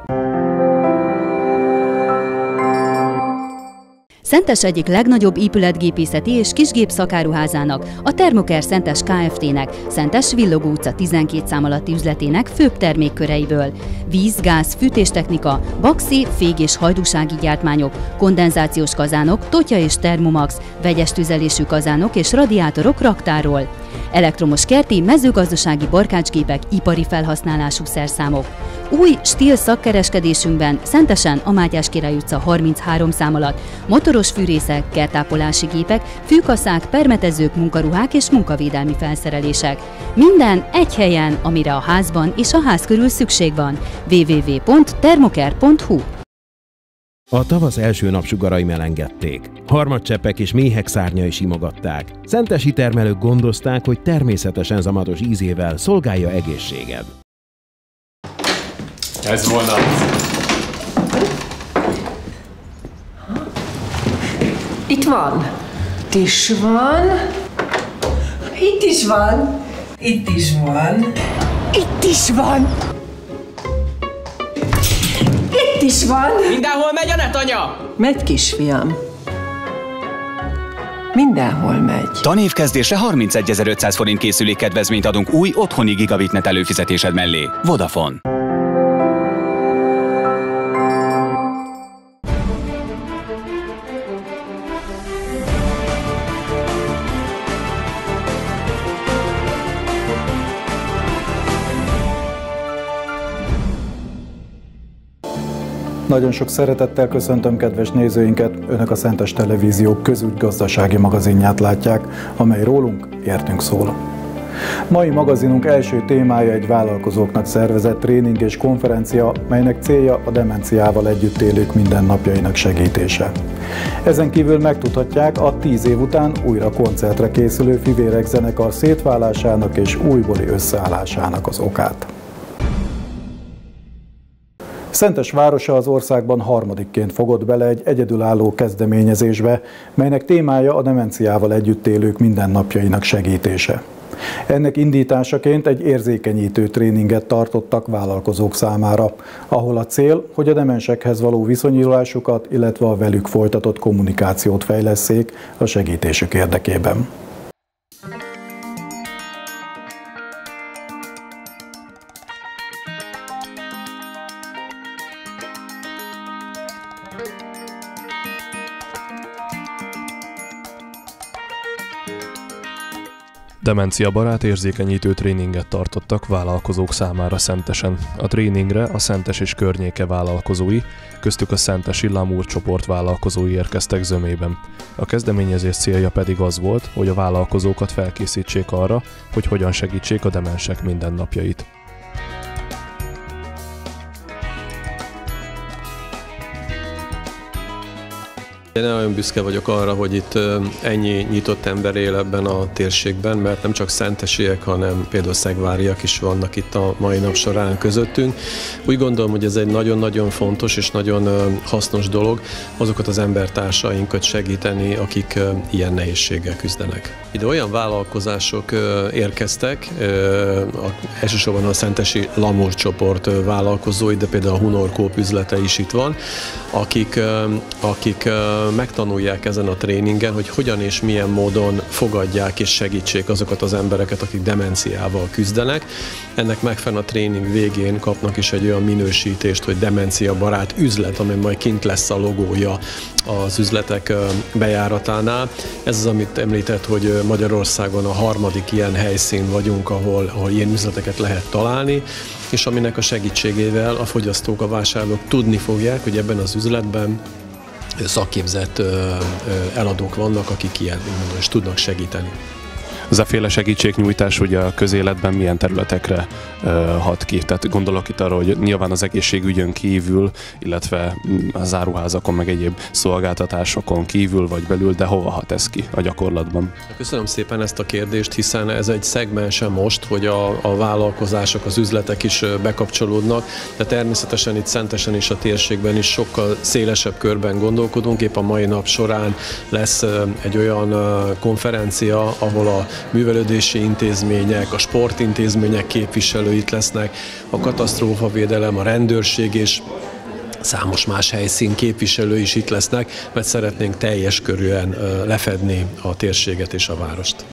Szentes egyik legnagyobb épületgépészeti és kisgépszakáruházának, a Thermocare Szentes Kft-nek, Szentes Villogó utca tizenkét szám alatti üzletének főbb termékköreiből. Víz, gáz, fűtéstechnika, baxi, fég- és hajdúsági gyártmányok, kondenzációs kazánok, totya és termomax, vegyes tüzelésű kazánok és radiátorok raktárról. Elektromos kerti, mezőgazdasági barkácsgépek, ipari felhasználású szerszámok. Új stíl szakkereskedésünkben Szentesen a Mátyás Király utca harminchárom szám alatt motoros fűrészek, kertápolási gépek, fűkaszák, permetezők, munkaruhák és munkavédelmi felszerelések. Minden egy helyen, amire a házban és a ház körül szükség van. double-u double-u double-u pont thermocare pont hu. A tavasz első napsugarai melengedték. Harmadcseppek és méhek szárnyai simogatták. Szentesi termelők gondozták, hogy természetesen zamatos ízével szolgálja egészséged. Ez volna. Itt van. Itt is van. Itt is van. Itt is van. Itt is van. Itt is van. Mindenhol megy a netanya? Megy, kisfiam. Mindenhol megy. Tanévkezdésre harmincegyezer-ötszáz forint készülékkedvezményt adunk új otthoni gigabit net előfizetésed mellé. Vodafone. Nagyon sok szeretettel köszöntöm kedves nézőinket, Önök a Szentes Televízió közügygazdasági magazinját látják, amely rólunk, értünk szól. Mai magazinunk első témája egy vállalkozóknak szervezett tréning és konferencia, melynek célja a demenciával együtt élők mindennapjainak segítése. Ezen kívül megtudhatják a tíz év után újra koncertre készülő Fivérek zenekar szétválásának és újbóli összeállásának az okát. Szentes városa az országban harmadikként fogott bele egy egyedülálló kezdeményezésbe, melynek témája a demenciával együtt élők mindennapjainak segítése. Ennek indításaként egy érzékenyítő tréninget tartottak vállalkozók számára, ahol a cél, hogy a demensekhez való viszonyulásukat, illetve a velük folytatott kommunikációt fejlesszék a segítésük érdekében. Demenciabarát érzékenyítő tréninget tartottak vállalkozók számára Szentesen. A tréningre a Szentes és környéke vállalkozói, köztük a Szentesi Lamour csoport vállalkozói érkeztek zömében. A kezdeményezés célja pedig az volt, hogy a vállalkozókat felkészítsék arra, hogy hogyan segítsék a demensek mindennapjait. Én nagyon büszke vagyok arra, hogy itt ennyi nyitott ember él ebben a térségben, mert nem csak szentesiek, hanem például szegváriak is vannak itt a mai nap során közöttünk. Úgy gondolom, hogy ez egy nagyon-nagyon fontos és nagyon hasznos dolog azokat az embertársainkat segíteni, akik ilyen nehézséggel küzdenek. Ide olyan vállalkozások érkeztek, elsősorban a Szentesi Lamour csoport vállalkozói, de például a Hunor Coop üzlete is itt van, akik, akik megtanulják ezen a tréningen, hogy hogyan és milyen módon fogadják és segítsék azokat az embereket, akik demenciával küzdenek. Ennek megfelelően a tréning végén kapnak is egy olyan minősítést, hogy demenciabarát üzlet, amely majd kint lesz a logója az üzletek bejáratánál. Ez az, amit említett, hogy Magyarországon a harmadik ilyen helyszín vagyunk, ahol, ahol ilyen üzleteket lehet találni, és aminek a segítségével a fogyasztók, a vásárlók tudni fogják, hogy ebben az üzletben szakképzett eladók vannak, akik ilyen módon is tudnak segíteni. Ez a féle segítségnyújtás ugye a közéletben milyen területekre uh, hat ki? Tehát gondolok itt arra, hogy nyilván az egészségügyön kívül, illetve az áruházakon, meg egyéb szolgáltatásokon kívül vagy belül, de hova hat ez ki a gyakorlatban? Köszönöm szépen ezt a kérdést, hiszen ez egy szegmense most, hogy a, a vállalkozások, az üzletek is bekapcsolódnak, de természetesen itt Szentesen és a térségben is sokkal szélesebb körben gondolkodunk. Épp a mai nap során lesz egy olyan konferencia, ahol a művelődési intézmények, a sportintézmények képviselőit lesznek, a katasztrófavédelem, a rendőrség és számos más helyszín képviselői is itt lesznek, mert szeretnénk teljes körűen lefedni a térséget és a várost.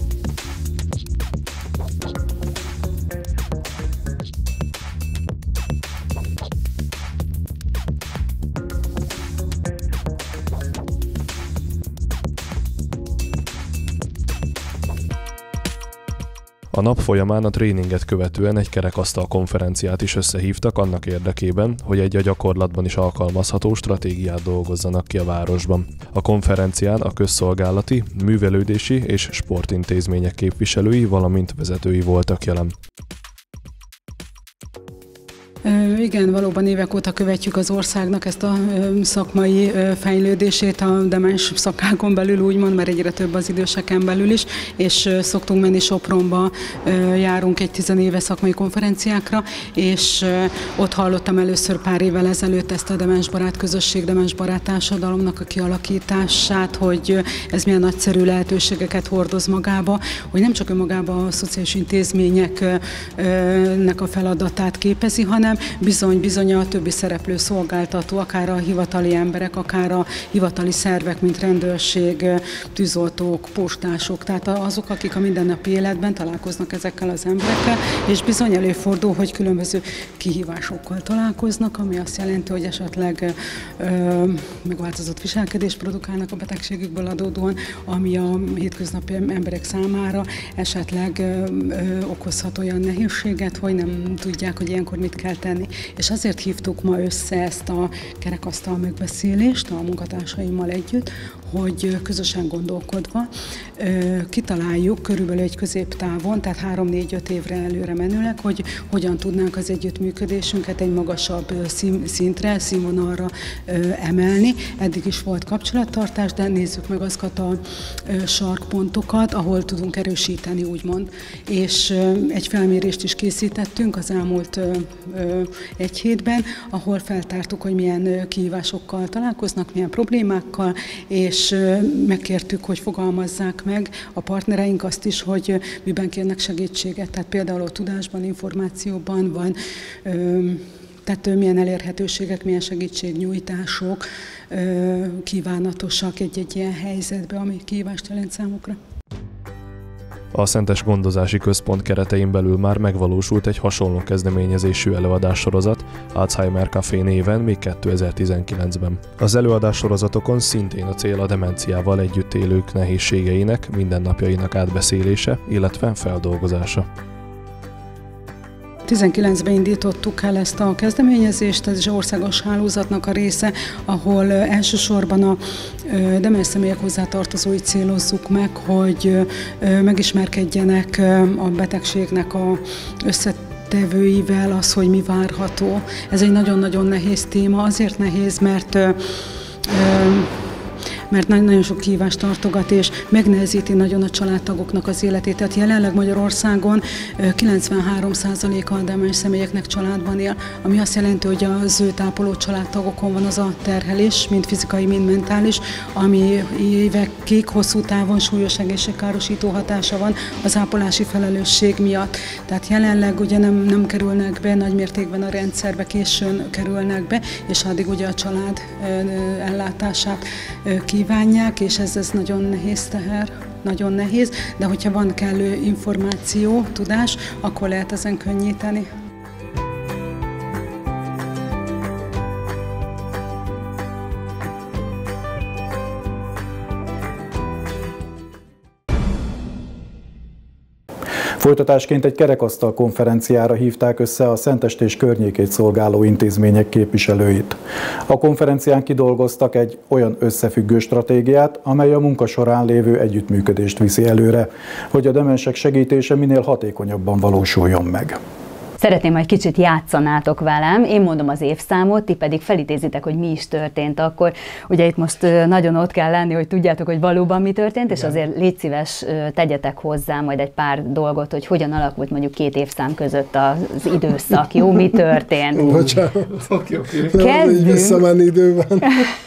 A nap folyamán a tréninget követően egy kerekasztal konferenciát is összehívtak annak érdekében, hogy egy a gyakorlatban is alkalmazható stratégiát dolgozzanak ki a városban. A konferencián a közszolgálati, művelődési és sportintézmények képviselői, valamint vezetői voltak jelen. Igen, valóban évek óta követjük az országnak ezt a szakmai fejlődését a demens szakágon belül, úgymond, mert egyre több az időseken belül is, és szoktunk menni Sopronba, járunk egy tizenéve szakmai konferenciákra, és ott hallottam először pár évvel ezelőtt ezt a demensbarát közösség, demensbarát társadalomnak a kialakítását, hogy ez milyen nagyszerű lehetőségeket hordoz magába, hogy nem csak önmagában a szociális intézményeknek a feladatát képezi, hanem bizony-bizony a többi szereplő szolgáltató, akár a hivatali emberek, akár a hivatali szervek, mint rendőrség, tűzoltók, postások, tehát azok, akik a mindennapi életben találkoznak ezekkel az emberekkel, és bizony előfordul, hogy különböző kihívásokkal találkoznak, ami azt jelenti, hogy esetleg ö, megváltozott viselkedést produkálnak a betegségükből adódóan, ami a hétköznapi emberek számára esetleg ö, ö, okozhat olyan nehézséget, hogy nem tudják, hogy ilyenkor mit kell tenni. És azért hívtuk ma össze ezt a kerekasztal megbeszélést a munkatársaimmal együtt, hogy közösen gondolkodva kitaláljuk körülbelül egy középtávon, tehát három-négy-öt évre előre menőleg, hogy hogyan tudnánk az együttműködésünket egy magasabb szintre, színvonalra emelni. Eddig is volt kapcsolattartás, de nézzük meg azokat a sarkpontokat, ahol tudunk erősíteni, úgymond. És egy felmérést is készítettünk az elmúlt egy hétben, ahol feltártuk, hogy milyen kihívásokkal találkoznak, milyen problémákkal, és megkértük, hogy fogalmazzák meg a partnereink azt is, hogy miben kérnek segítséget, tehát például a tudásban, információban van, tehát milyen elérhetőségek, milyen segítségnyújtások kívánatosak egy-egy ilyen helyzetben, ami kihívást jelent számukra. A Szentes Gondozási Központ keretein belül már megvalósult egy hasonló kezdeményezésű előadássorozat, Alzheimer Café néven még kétezer-tizenkilencben. Az előadássorozatokon szintén a cél a demenciával együtt élők nehézségeinek, mindennapjainak átbeszélése, illetve feldolgozása. tizenkilencben indítottuk el ezt a kezdeményezést, ez is országos hálózatnak a része, ahol elsősorban a demens személyek hozzátartozóit célozzuk meg, hogy megismerkedjenek a betegségnek a összetevőivel, az, hogy mi várható. Ez egy nagyon-nagyon nehéz téma, azért nehéz, mert mert nagyon sok kihívást tartogat, és megnehezíti nagyon a családtagoknak az életét. Tehát jelenleg Magyarországon kilencvenhárom százaléka a demens személyeknek családban él, ami azt jelenti, hogy az ő tápoló családtagokon van az a terhelés, mind fizikai, mind mentális, ami évekig, hosszú távon súlyos egészségkárosító hatása van az ápolási felelősség miatt. Tehát jelenleg ugye nem, nem kerülnek be nagy mértékben a rendszerbe, későn kerülnek be, és addig ugye a család ellátását kívánják, és ez, ez nagyon nehéz teher, nagyon nehéz, de hogyha van kellő információ, tudás, akkor lehet ezen könnyíteni. Folytatásként egy kerekasztal konferenciára hívták össze a Szentest és környékét szolgáló intézmények képviselőit. A konferencián kidolgoztak egy olyan összefüggő stratégiát, amely a munka során lévő együttműködést viszi előre, hogy a demensek segítése minél hatékonyabban valósuljon meg. Szeretném, hogy kicsit játszanátok velem, én mondom az évszámot, ti pedig felidézitek, hogy mi is történt akkor. Ugye itt most nagyon ott kell lenni, hogy tudjátok, hogy valóban mi történt, és azért légy szíves, tegyetek hozzá majd egy pár dolgot, hogy hogyan alakult mondjuk két évszám között az időszak, jó, mi történt. Bocsánat. Oké, oké. Kezdjünk. Visszamenni időben.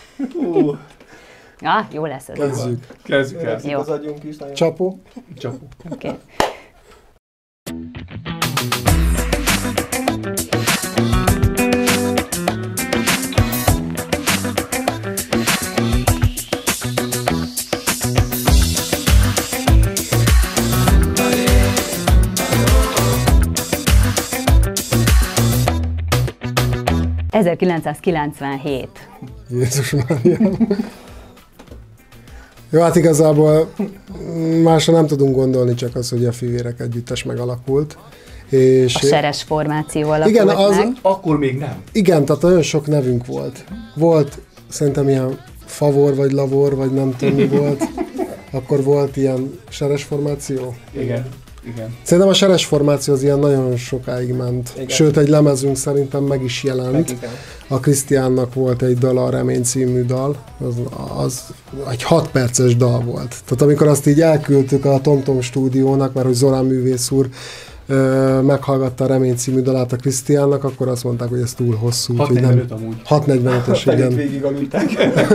Ja, jó lesz ez. Kezdjük. Kezdjük el. Jó. Csapó. Csapó. Oké. Okay. ezerkilencszázkilencvenhét. Jézus Mária. Jó, hát igazából másra nem tudunk gondolni, csak az, hogy a Fivérek Együttes megalakult. És a Seres formáció alakult igen, az, meg. Akkor még nem. Igen, tehát nagyon sok nevünk volt. Volt szerintem ilyen Favor, vagy Lavor, vagy nem tudom mi volt. Akkor volt ilyen Seres formáció. Igen. Igen. Szerintem a Seres formáció az ilyen nagyon sokáig ment. Igen. Sőt, egy lemezünk szerintem meg is jelent. Meg, a Krisztiánnak volt egy dal, a Remény című dal, az, az egy hat perces dal volt. Tehát amikor azt így elküldtük a TomTom stúdiónak, mert hogy Zorán művész úr ö, meghallgatta a Remény című dalát a Krisztiánnak, akkor azt mondták, hogy ez túl hosszú. hat negyvenöt amúgy. hat negyvenötös, igen. Végig aludták.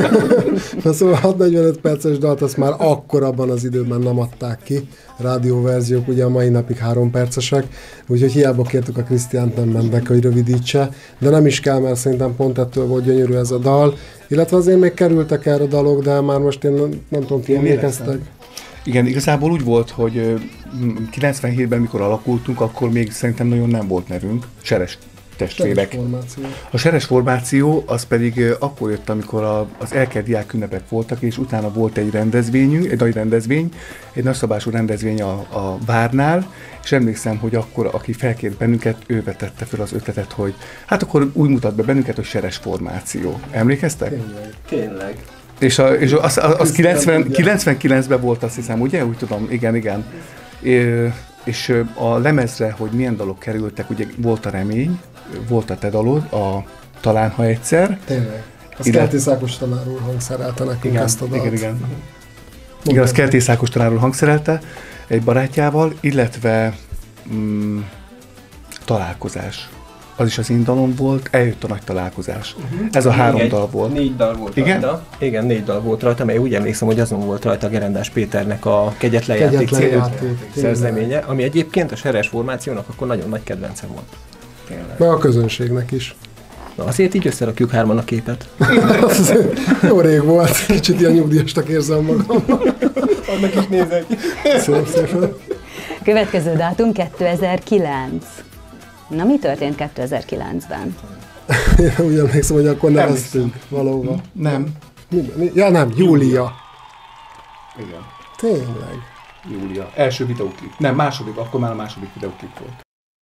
Na szóval hat negyvenöt perces dalt azt már akkor abban az időben nem adták ki. Rádióverziók ugye a mai napig három percesek, úgyhogy hiába kértük a Krisztiánt, nem mentek, hogy rövidítse, de nem is kell, mert szerintem pont ettől volt gyönyörű ez a dal, illetve azért még kerültek erre a dalok, de már most én nem, nem tudom, ti emlékeztek. Igen, igazából úgy volt, hogy kilencvenhétben, mikor alakultunk, akkor még szerintem nagyon nem volt nevünk, Seres testvérek. Seres formáció. A Seres formáció az pedig akkor jött, amikor a, az Elker diák ünnepek voltak, és utána volt egy rendezvényünk, egy nagy rendezvény, egy nagyszabású rendezvény a, a Várnál, és emlékszem, hogy akkor, aki felkért bennünket, ő vetette fel az ötletet, hogy hát akkor úgy mutat be bennünket, hogy Seres formáció. Emlékeztek? Tényleg. Tényleg. És, a, és az, az, az kilencven, kilencvenkilencben volt, azt hiszem, ugye? Úgy tudom, igen, igen. É, és a lemezre, hogy milyen dalok kerültek, ugye volt a Remény, volt a te dalod, a Talán, ha egyszer. Tényleg. Az Illet... Kertész Ákos tanár úr hangszerelte nekünk igen, ezt a dalt. Igen, igen. Igen, az Kertész Ákos tanár úr hangszerelte egy barátjával, illetve mm, találkozás. Az is az én dalom volt, eljött a nagy találkozás. Uh-huh. Ez a három egy, dal volt. Négy dal volt igen? rajta. Igen, négy dal volt rajta, mert úgy emlékszem, hogy azon volt rajta Gerendás Péternek a Kegyetlen játék című szerzeménye, ami egyébként a Seres formációnak akkor nagyon nagy kedvence volt. Tényleg. Meg a közönségnek is. Na azért így összerakjuk hárman a képet. Jó rég volt, kicsit ilyen nyugdíjasnak érzem magam. Annak is nézek. Szép szépen. Következő dátum kétezer-kilenc. Na, mi történt kétezer-kilencben? Én úgy emlékszem, hogy akkor neveztünk valahova. Nem. Mi, mi? Ja nem, Júlia. Igen. Tényleg. Júlia. Első videóklip. Nem, második, akkor már a második videóklip volt.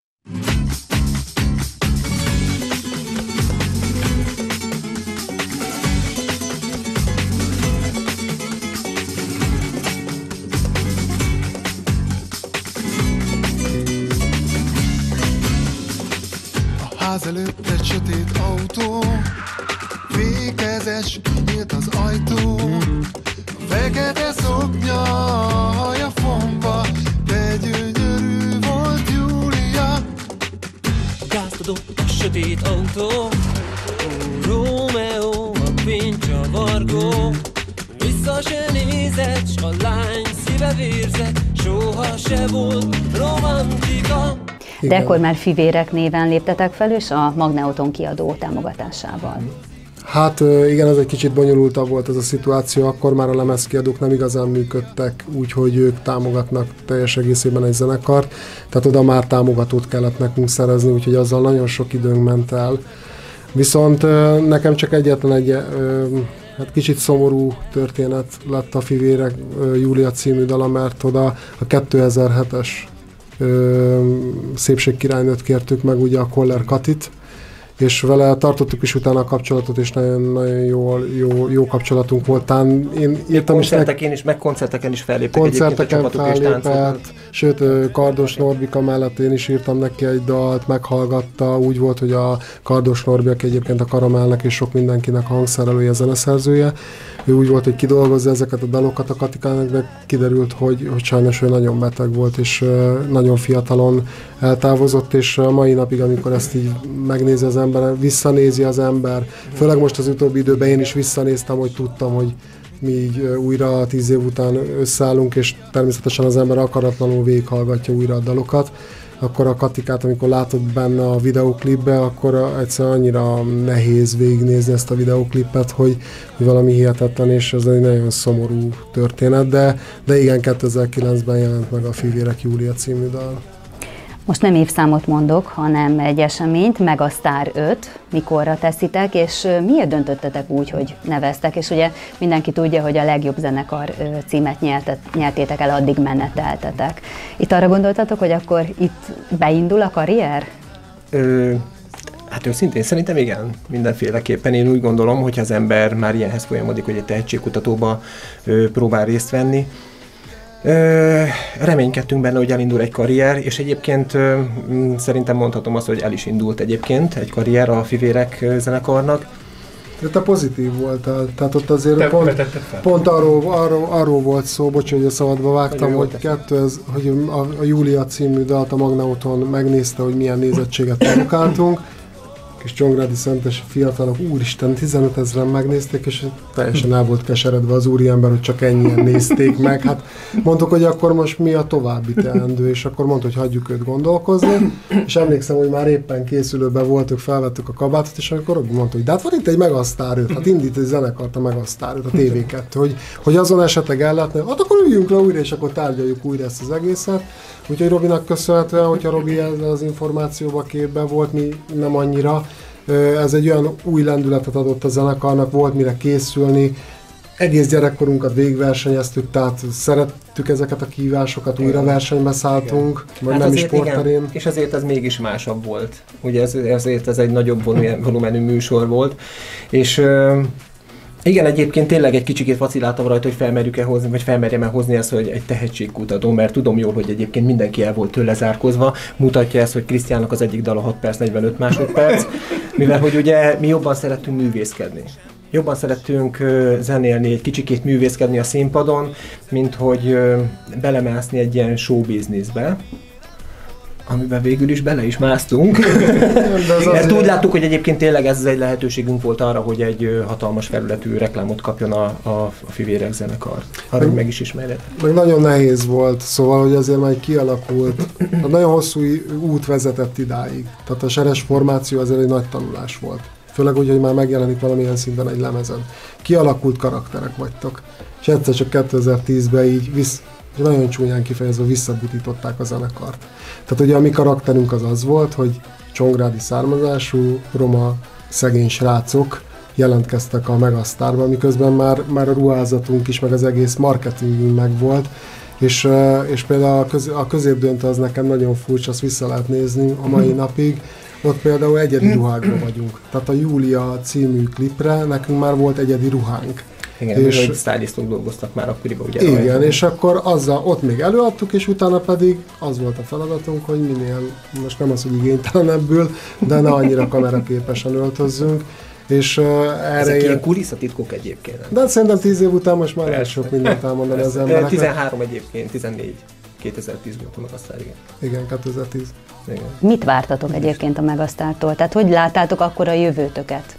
Ház előtt egy sötét autó, fékezes, nyílt az ajtó, fekete szoknya, haja fomba, de gyönyörű volt Júlia. Gázt adott a sötét autó, ó, Rómeó, a fénycsavargó, vissza se nézett, s a lány szíve vérzett, soha se volt romantika. De akkor már Fivérek néven léptetek fel, és a Magneoton kiadó támogatásával. Hát igen, ez egy kicsit bonyolultabb volt ez a szituáció, akkor már a lemezkiadók nem igazán működtek, úgyhogy ők támogatnak teljes egészében egy zenekart, tehát oda már támogatót kellett nekünk szerezni, úgyhogy azzal nagyon sok időnk ment el. Viszont nekem csak egyetlen egy hát kicsit szomorú történet lett a Fivérek Júlia című dala, mert oda a kétezer-hetes szépségkirálynőt kértük meg, ugye a Koller Katit, és vele tartottuk is utána a kapcsolatot, és nagyon, nagyon jó, jó, jó kapcsolatunk volt. Tán én írtam is koncerteken is, meg koncerteken is felléptek koncerteken fellépett, sőt, Kardos Norbika mellett én is írtam neki egy dalt, meghallgatta, úgy volt, hogy a Kardos Norbi, aki egyébként a Karamellnek és sok mindenkinek a hangszerelője, zeneszerzője, ő úgy volt, hogy kidolgozza ezeket a dalokat a Katikának, de kiderült, hogy, hogy sajnos ő nagyon beteg volt, és nagyon fiatalon eltávozott, és a mai napig, amikor ezt így megnézi az ember, visszanézi az ember, főleg most az utóbbi időben én is visszanéztem, hogy tudtam, hogy mi így újra tíz év után összeállunk, és természetesen az ember akaratlanul végighallgatja újra a dalokat, akkor a Katikát, amikor látod benne a videóklipbe, akkor egyszerűen annyira nehéz végignézni ezt a videóklipet, hogy, hogy valami hihetetlen, és ez egy nagyon szomorú történet, de, de igen, kétezer-kilencben jelent meg a Fivérek Júlia című dal. Most nem évszámot mondok, hanem egy eseményt, Megasztár öt, mikorra teszitek, és miért döntöttetek úgy, hogy neveztek? És ugye mindenki tudja, hogy a legjobb zenekar címet nyertet, nyertétek el, addig meneteltetek. Itt arra gondoltatok, hogy akkor itt beindul a karrier? Ö, hát őszintén szerintem igen, mindenféleképpen. Én úgy gondolom, hogy az ember már ilyenhez folyamodik, hogy egy tehetségkutatóba ö, próbál részt venni, Ö, reménykedtünk benne, hogy elindul egy karrier, és egyébként ö, szerintem mondhatom azt, hogy el is indult egyébként egy karrier a Fivérek zenekarnak. De te pozitív voltál, tehát ott azért te pont, pont arról, arról, arról volt szó, bocs, hogy a szabadba vágtam, hogy, kettő, ez, hogy a, a Júlia című dalt a Magnauton megnézte, hogy milyen nézettséget produkáltunk, és Csongrádi Szentesi fiatalok, úristen, tizenöt ezeren megnézték, és teljesen el volt keseredve az úriember, hogy csak ennyien nézték meg. Hát mondtuk, hogy akkor most mi a további teendő, és akkor mondtuk, hogy hagyjuk őt gondolkozni, és emlékszem, hogy már éppen készülőben voltunk, felvettük a kabátot, és akkor Robi mondta, hogy de hát van itt egy Megasztár öt, hát indít egy zenekart a Megasztár öt, a té vé kettő, hogy, hogy azon esetleg el lehetne, hát akkor üljünk le újra, és akkor tárgyaljuk újra ezt az egészet. Úgyhogy Robinak köszönhetően, hogyha Robi ezzel az információba képben volt, mi nem annyira. Ez egy olyan új lendületet adott a zenekarnak, volt mire készülni. Egész gyerekkorunkat végigversenyeztük, tehát szerettük ezeket a kihívásokat, újra versenybe szálltunk, vagy hát nem is sportterén. És azért ez mégis másabb volt. Ugye ez, ezért ez egy nagyobb volumenű műsor volt. És igen, egyébként tényleg egy kicsikét vaciláltam rajta, hogy felmerjük-e hozni, vagy felmerjem-e hozni ezt, hogy egy tehetségkutató, mert tudom jól, hogy egyébként mindenki el volt tőle zárkozva. Mutatja ezt, hogy Krisztiánnak az egyik dala hat perc, negyvenöt másodperc, mivel hogy ugye mi jobban szerettünk művészkedni. Jobban szerettünk uh, zenélni, egy kicsikét művészkedni a színpadon, mint hogy uh, belemászni egy ilyen showbizniszbe, amiben végül is bele is másztunk. Mert úgy láttuk, hogy egyébként tényleg ez egy lehetőségünk volt arra, hogy egy hatalmas felületű reklámot kapjon a, a, a Fivérek zenekar. Arra, hogy meg is ismerjed. Meg nagyon nehéz volt, szóval, hogy azért már kialakult. A nagyon hosszú út vezetett idáig. Tehát a seres formáció azért egy nagy tanulás volt. Főleg úgy, hogy már megjelenik valamilyen szinten egy lemezen. Kialakult karakterek vagytok. És egyszer csak kétezer-tízben így visz, nagyon csúnyán kifejezve visszabutították a zenekart. Tehát ugye a mi karakterünk az az volt, hogy csongrádi származású, roma, szegény srácok jelentkeztek a Megasztárban, miközben már, már a ruházatunk is, meg az egész marketingünk meg volt, és, és például a, köz, a középdöntő az nekem nagyon furcsa, azt vissza lehet nézni a mai napig, ott például egyedi ruhákban vagyunk. Tehát a Júlia című klipre nekünk már volt egyedi ruhánk. Igen, és hogy stylistok dolgoztak már akkoriban, ugye? Igen, rajta. És akkor azzal ott még előadtuk, és utána pedig az volt a feladatunk, hogy minél, most nem az, hogy igénytelenebbül, de ne annyira kameraképesen öltözzünk. És uh, erre ezek ilyen kulisszatitkok egyébként. De szerintem tíz év után most már lehet sok mindent elmondani az embereknek. tizenhárom egyébként, tizennégy. kétezer-tíz volt a Megasztár, igen. Igen, kétezer-tíz. Igen. Mit vártatok egyébként a Megasztártól? Tehát hogy láttátok akkor a jövőtöket?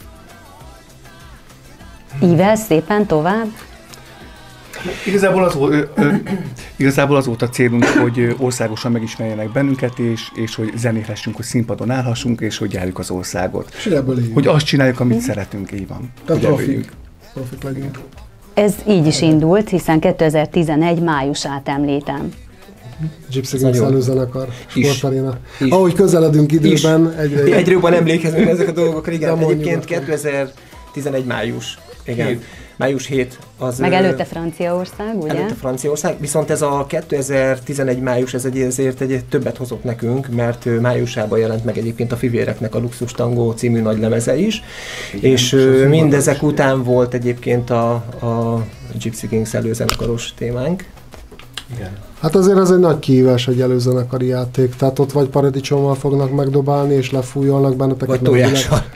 Ível szépen tovább? Igazából az, ö, ö, igazából az volt a célunk, hogy országosan megismerjenek bennünket, és, és hogy zenélhessünk, hogy színpadon állhassunk, és hogy járjuk az országot. Hogy azt csináljuk, amit szeretünk, így van. Tehát profik. Profik legyünk. Ez így is indult, hiszen kétezer-tizenegy májusát említem. Gypsy Kings előzenekar, sportaréna. Ahogy közeledünk időben, egyre... Egyre jobban emlékezünk ezek a dolgokra, igen. Egyébként kétezer-tizenegy május. Igen. május hét az... Meg előtte Franciaország, ugye? Előtte Franciaország, viszont ez a kétezer-tizenegy május, ez egy, ezért egy többet hozott nekünk, mert májusában jelent meg egyébként a Fivéreknek a Luxus Tango című nagy lemeze is, igen, és, és mindezek után volt egyébként a, a Gypsy Kings előzenekaros témánk. Igen. Hát azért ez egy nagy kihívás egy előzenekari játék, tehát ott vagy paradicsommal fognak megdobálni, és lefújolnak benneteket. Vagy tojással.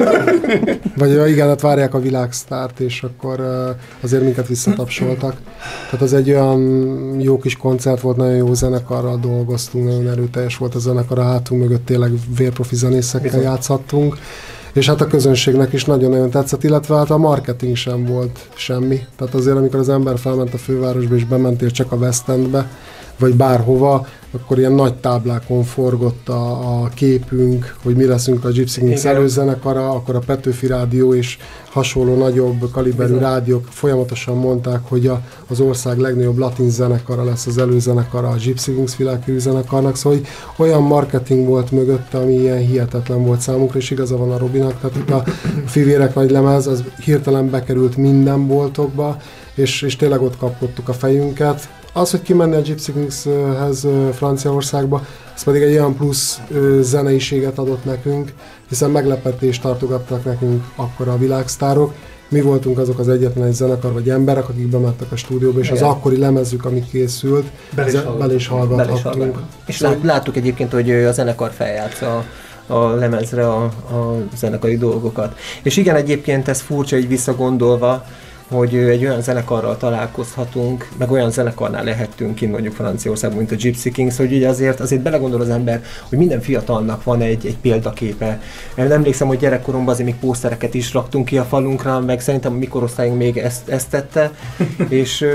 Vagy igen, hát várják a világsztárt, és akkor azért minket visszatapsoltak. Tehát az egy olyan jó kis koncert volt, nagyon jó zenekarral dolgoztunk, nagyon erőteljes volt a zenekar, a hátunk mögött tényleg vérprofi zenészekkel Bizony. játszhattunk. És hát a közönségnek is nagyon-nagyon tetszett, illetve hát a marketing sem volt semmi. Tehát azért, amikor az ember felment a fővárosba és bementél csak a West Endbe, vagy bárhova, akkor ilyen nagy táblákon forgott a, a képünk, hogy mi leszünk a Gypsy Kings előzenekara, akkor a Petőfi Rádió és hasonló nagyobb kaliberű Bizony. rádiók folyamatosan mondták, hogy a, az ország legnagyobb latin zenekara lesz az előzenekara a Gypsy Kings világhírű zenekarnak, szóval olyan marketing volt mögötte, ami ilyen hihetetlen volt számunkra, és igaza van a Robinak, tehát itt a Fivérek nagy lemez, az hirtelen bekerült minden boltokba, és, és tényleg ott kapkodtuk a fejünket. Az, hogy kimenni a Gypsy Kingshez Franciaországba, az pedig egy olyan plusz zeneiséget adott nekünk, hiszen meglepetést tartogattak nekünk akkor a világsztárok. Mi voltunk azok az egyetlen egy zenekar vagy emberek, akik bementek a stúdióba, és Igen. az akkori lemezük, ami készült, bele is hallgathattunk. És szóval... láttuk egyébként, hogy a zenekar feljátsza a lemezre a, a zenekari dolgokat. És igen, egyébként ez furcsa, így visszagondolva, hogy egy olyan zenekarral találkozhatunk, meg olyan zenekarnál lehettünk kint mondjuk Franciaországban, mint a Gypsy Kings, hogy ugye azért, azért belegondol az ember, hogy minden fiatalnak van egy, egy példaképe. Én emlékszem, hogy gyerekkoromban azért még pósztereket is raktunk ki a falunkra, meg szerintem a mikorosztályunk még ezt, ezt tette, és,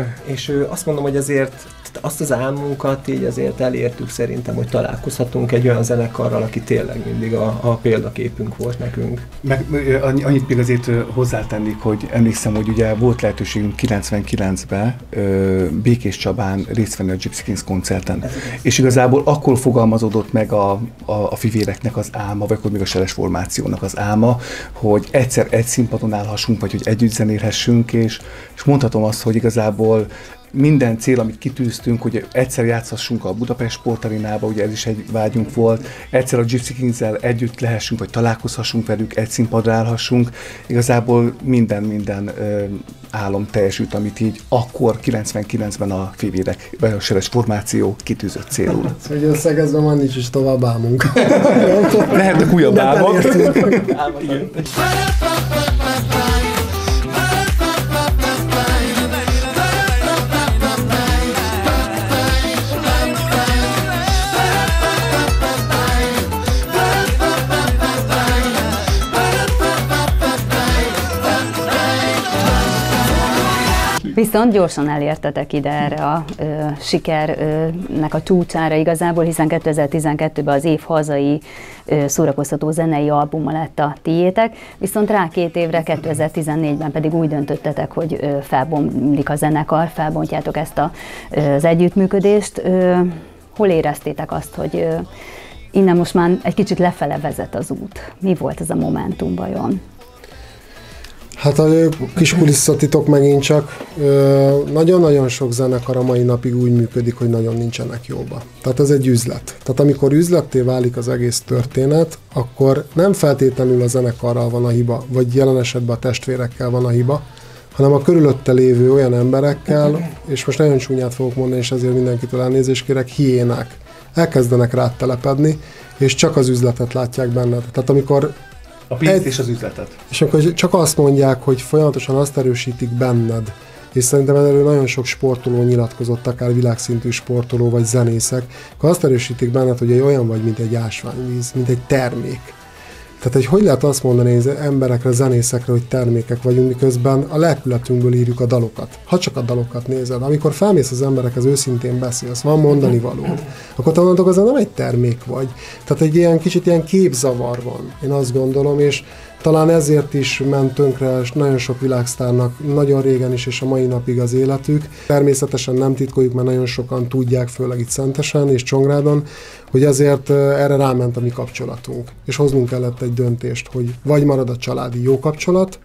és azt mondom, hogy azért azt az álmunkat így azért elértük szerintem, hogy találkozhatunk egy olyan zenekarral, aki tényleg mindig a, a példaképünk volt nekünk. Meg annyit még azért hozzátennék, hogy emlékszem, hogy ugye volt lehetőségünk kilencvenkilencben Békés Csabán részt venni a Gypsy Kings koncerten. És igazából akkor fogalmazódott meg a, a, a Fivéreknek az álma, vagy akkor még a Seres formációnak az álma, hogy egyszer egy színpadon állhassunk, vagy hogy együtt zenélhessünk, és, és mondhatom azt, hogy igazából minden cél, amit kitűztünk, hogy egyszer játszhassunk a Budapest Sportarénába, ugye ez is egy vágyunk volt, egyszer a Gypsy Kings-zel együtt lehessünk, vagy találkozhassunk velük, egy színpadra állhassunk. Igazából minden, minden ö, álom teljesült, amit így akkor kilencvenkilencben a Fivérek, vagy a Seres formáció kitűzött célul. Hogy összegezve van nincs is tovább álmunk. Lehetnek újabb álmok. Viszont gyorsan elértetek ide erre a ö, sikernek a csúcsára igazából, hiszen kétezer-tizenkettőben az év hazai ö, szórakoztató zenei albuma lett a tiétek, viszont rá két évre, kétezer-tizennégyben pedig úgy döntöttetek, hogy ö, felbomlik a zenekar, felbontjátok ezt a, ö, az együttműködést. Ö, hol éreztétek azt, hogy ö, innen most már egy kicsit lefele vezet az út? Mi volt ez a momentum vajon? Hát a kis kulisszatitok megint csak, nagyon-nagyon sok zenekar a mai napig úgy működik, hogy nagyon nincsenek jóba. Tehát ez egy üzlet. Tehát amikor üzletté válik az egész történet, akkor nem feltétlenül a zenekarral van a hiba, vagy jelen esetben a testvérekkel van a hiba, hanem a körülötte lévő olyan emberekkel, és most nagyon csúnyát fogok mondani, és ezért mindenkitől elnézést kérek, hiénák. Elkezdenek rád telepedni, és csak az üzletet látják benned. Tehát amikor a pénzt és az üzletet. És akkor csak azt mondják, hogy folyamatosan azt erősítik benned, és szerintem erről nagyon sok sportoló nyilatkozott, akár világszintű sportoló vagy zenészek, akkor azt erősítik benned, hogy egy olyan vagy, mint egy ásványvíz, mint egy termék. Tehát, hogy hogy lehet azt mondani az emberekre, zenészekre, hogy termékek vagyunk, miközben a lelkületünkből írjuk a dalokat. Ha csak a dalokat nézed, amikor felmész az emberekhez, őszintén beszélsz, van mondani valód, akkor te mondod, az nem egy termék vagy. Tehát egy ilyen kicsit ilyen képzavar van, én azt gondolom, és talán ezért is ment tönkre nagyon sok világsztárnak nagyon régen is, és a mai napig az életük. Természetesen nem titkoljuk, mert nagyon sokan tudják, főleg itt Szentesen és Csongrádon, hogy azért erre ráment a mi kapcsolatunk. És hoznunk kellett egy döntést, hogy vagy marad a családi jó kapcsolat,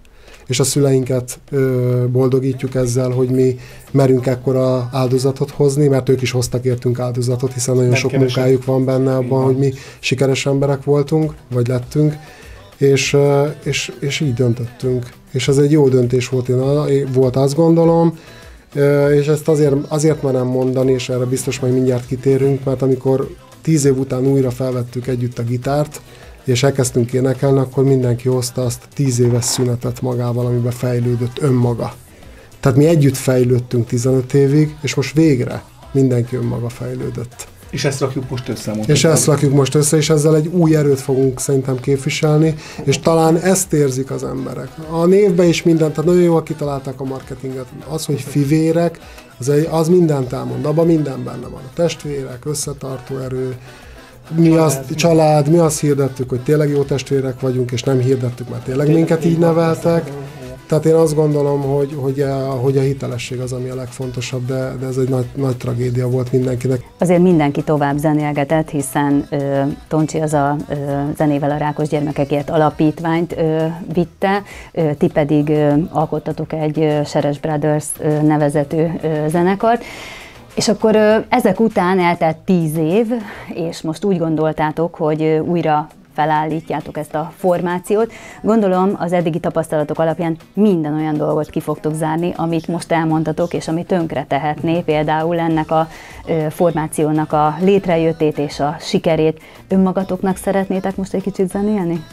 és a szüleinket ö, boldogítjuk ezzel, hogy mi merünk ekkora áldozatot hozni, mert ők is hoztak értünk áldozatot, hiszen nagyon nem sok keresem. munkájuk van benne abban, hogy mi sikeres emberek voltunk, vagy lettünk, és, és, és így döntöttünk. És ez egy jó döntés volt, én volt azt gondolom, és ezt azért, azért merem mondani, és erre biztos majd mindjárt kitérünk, mert amikor tíz év után újra felvettük együtt a gitárt, és elkezdtünk énekelni, akkor mindenki hozta azt a tíz éves szünetet magával, amiben fejlődött önmaga. Tehát mi együtt fejlődtünk tizenöt évig, és most végre mindenki önmaga fejlődött. És ezt rakjuk most össze. És ezt rakjuk most össze, és ezzel egy új erőt fogunk szerintem képviselni, és talán ezt érzik az emberek. A névben is mindent, tehát nagyon jól kitalálták a marketinget. Az, hogy fivérek, az, egy, az mindent elmond, abban minden benne van. A testvérek, összetartó erő, mi család, azt, család, mi azt hirdettük, hogy tényleg jó testvérek vagyunk, és nem hirdettük, mert tényleg minket így neveltek. Tehát én azt gondolom, hogy, hogy, a, hogy a hitelesség az, ami a legfontosabb, de, de ez egy nagy, nagy tragédia volt mindenkinek. Azért mindenki tovább zenélgetett, hiszen ö, Toncsi az a ö, zenével a rákos gyermekekért alapítványt ö, vitte, ö, ti pedig ö, alkottatok egy ö, Seres Brothers ö, nevezetű ö, zenekart. És akkor ö, ezek után eltelt tíz év, és most úgy gondoltátok, hogy ö, újra felállítjátok ezt a formációt. Gondolom az eddigi tapasztalatok alapján minden olyan dolgot ki fogtok zárni, amit most elmondtatok, és ami tönkre tehetné, például ennek a ö, formációnak a létrejöttét és a sikerét. Önmagatoknak szeretnétek most egy kicsit zenélni?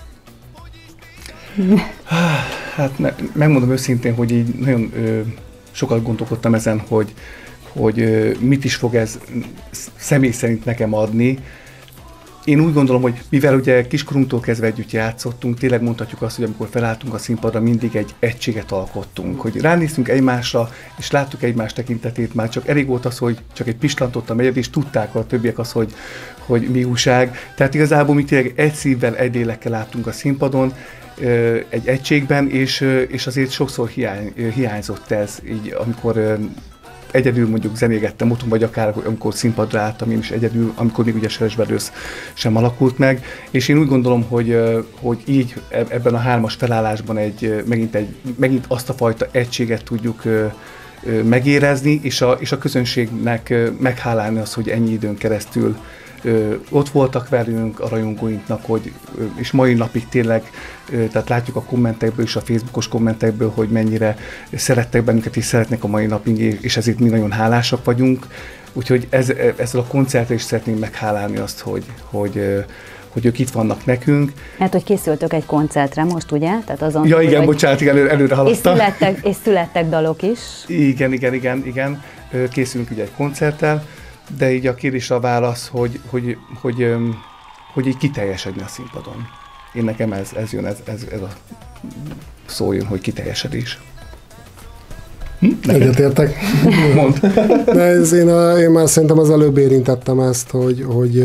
Hát ne, megmondom őszintén, hogy így nagyon ö, sokat gondolkodtam ezen, hogy, hogy ö, mit is fog ez személy szerint nekem adni. Én úgy gondolom, hogy mivel ugye kiskorunktól kezdve együtt játszottunk, tényleg mondhatjuk azt, hogy amikor felálltunk a színpadra, mindig egy egységet alkottunk, hogy ránéztünk egymásra, és láttuk egymás tekintetét, már csak elég volt az, hogy csak egy pislantottam egyet, és tudták a többiek az, hogy, hogy mi újság. Tehát igazából mi tényleg egy szívvel, egy lélekkel láttunk a színpadon, egy egységben, és, és azért sokszor hiány, hiányzott ez, így amikor egyedül mondjuk zenégettem otthon, vagy akár amikor színpadra álltam én is egyedül, amikor még ugye Seres Brothers sem alakult meg, és én úgy gondolom, hogy, hogy így ebben a hármas felállásban egy, megint, egy, megint azt a fajta egységet tudjuk megérezni, és a, és a közönségnek meghálálni azt, hogy ennyi időn keresztül Ö, ott voltak velünk a rajongóinknak, hogy, ö, és mai napig tényleg, ö, tehát látjuk a kommentekből és a Facebookos kommentekből, hogy mennyire szerettek bennünket és szeretnek a mai napig, és ezért mi nagyon hálásak vagyunk. Úgyhogy ez, ezzel a koncertre is szeretném meghálálni azt, hogy, hogy, ö, hogy ők itt vannak nekünk. Mert hogy készültök egy koncertre most, ugye? Tehát azon ja, túl, igen, hogy... bocsánat, igen, előre haladtam. És születtek, és születtek dalok is. Igen, igen, igen, igen. Készülünk ugye egy koncerttel, de így a kérdésre a válasz, hogy, hogy, hogy, hogy, hogy így kiteljesedni a színpadon. Én nekem ez, ez jön, ez, ez, ez a szó jön, hogy kiteljesedés. Hm? Egyetértek. Mondd. De ez én, a, én már szerintem az előbb érintettem ezt, hogy, hogy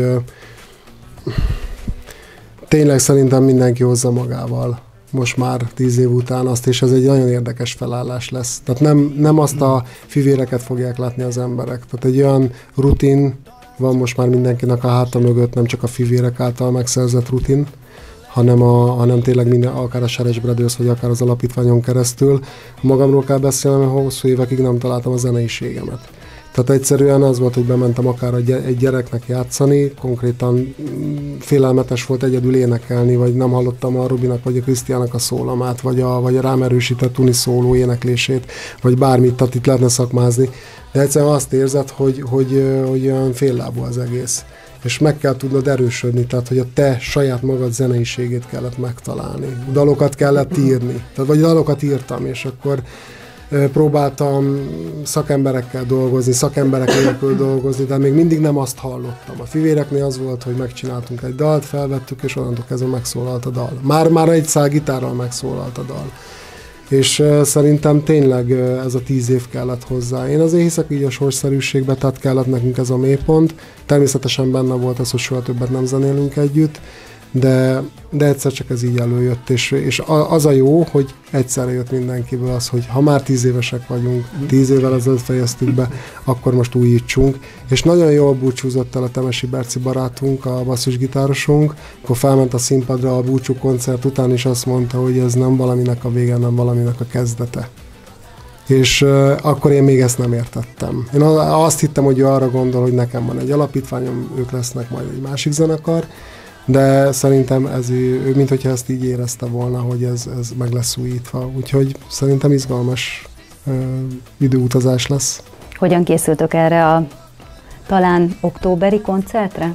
tényleg szerintem mindenki hozza magával most már tíz év után azt, és ez egy nagyon érdekes felállás lesz. Tehát nem, nem azt a fivéreket fogják látni az emberek. Tehát egy olyan rutin van most már mindenkinek a háta mögött, nem csak a fivérek által megszerzett rutin, hanem, a, hanem tényleg minden, akár a Seres Brothers, vagy akár az alapítványon keresztül. Magamról kell beszélnem, mert hosszú évekig nem találtam a zeneiségemet. Tehát egyszerűen az volt, hogy bementem akár egy gyereknek játszani, konkrétan félelmetes volt egyedül énekelni, vagy nem hallottam a Robinak vagy a Krisztiának a szólamát, vagy a, vagy a rám erősített uniszóló éneklését, vagy bármit, tehát itt lehetne szakmázni. De egyszerűen azt érzed, hogy, hogy, hogy olyan féllábú az egész. És meg kell tudnod erősödni, tehát hogy a te saját magad zeneiségét kellett megtalálni. Dalokat kellett írni, tehát vagy dalokat írtam, és akkor próbáltam szakemberekkel dolgozni, szakemberek nélkül dolgozni, de még mindig nem azt hallottam. A fivéreknél az volt, hogy megcsináltunk egy dalt, felvettük, és onnantól kezdve megszólalt a dal. Már, már egy szál gitárral megszólalt a dal. És uh, szerintem tényleg uh, ez a tíz év kellett hozzá. Én azért hiszek így a sorsszerűségbe, tehát kellett nekünk ez a mélypont. Természetesen benne volt az, hogy soha többet nem zenélünk együtt, de, de egyszer csak ez így előjött, és, és az a jó, hogy egyszerre jött mindenkiből az, hogy ha már tíz évesek vagyunk, tíz évvel ezelőtt fejeztük be, akkor most újítsunk, és nagyon jól búcsúzott el a Temesi Berci barátunk, a basszusgitárosunk, akkor felment a színpadra a búcsú koncert után, és azt mondta, hogy ez nem valaminek a vége, nem valaminek a kezdete. És uh, akkor én még ezt nem értettem. Én azt hittem, hogy ő arra gondol, hogy nekem van egy alapítványom, ők lesznek majd egy másik zenekar, de szerintem ez, ő, mint hogyha ezt így érezte volna, hogy ez, ez meg lesz újítva. Úgyhogy szerintem izgalmas uh, időutazás lesz. Hogyan készültök erre a talán októberi koncertre?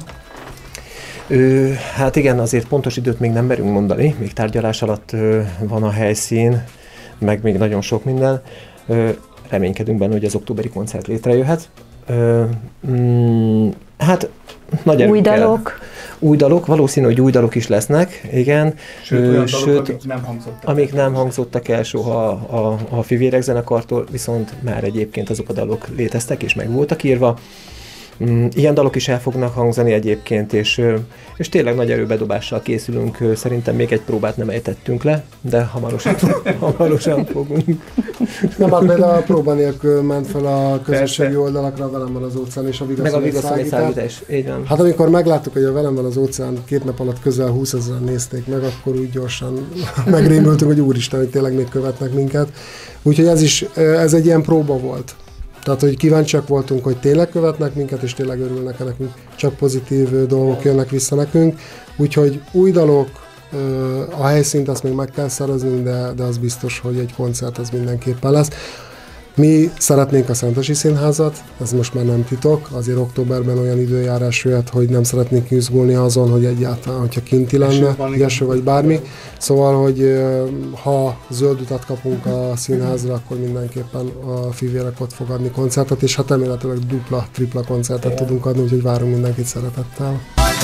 Ö, hát igen, azért pontos időt még nem merünk mondani, még tárgyalás alatt ö, van a helyszín, meg még nagyon sok minden. Ö, reménykedünk benne, hogy az októberi koncert létrejöhet. Ö, mm, hát nagy erőkkel. Új dalok? Új dalok, valószínű, hogy új dalok is lesznek, igen. Sőt, olyan dalok, Sőt, amik nem hangzottak amik el. nem hangzottak el soha a, a, a Fivérek zenekartól, viszont már egyébként azok a dalok léteztek és meg voltak írva. Ilyen dalok is el fognak hangzani egyébként, és, és tényleg nagy erőbedobással készülünk. Szerintem még egy próbát nem ejtettünk le, de hamarosan, hamarosan fogunk. Nem, hát például a próba nélkül ment fel a közösségi Persze. oldalakra a Velem van az óceán és a Vigaszon szállítás. Hát amikor megláttuk, hogy a Velem van az óceán két nap alatt közel húszezren nézték meg, akkor úgy gyorsan megrémültünk, hogy úristen, hogy tényleg még követnek minket. Úgyhogy ez is, ez egy ilyen próba volt. Tehát, hogy kíváncsiak voltunk, hogy tényleg követnek minket, és tényleg örülnek nekünk, csak pozitív dolgok jönnek vissza nekünk. Úgyhogy új dalok, a helyszínt azt még meg kell szereznünk, de, de az biztos, hogy egy koncert az mindenképpen lesz. Mi szeretnénk a Szentesi Színházat, ez most már nem titok, azért októberben olyan időjárás jöhet, hogy nem szeretnénk izgulni azon, hogy egyáltalán, hogyha kinti lenne, eső vagy bármi. Szóval, hogy ha zöld utat kapunk a színházra, akkor mindenképpen a Fivérek ott fog adni koncertet, és hát remélhetőleg dupla, tripla koncertet Igen. tudunk adni, úgyhogy várunk mindenkit szeretettel.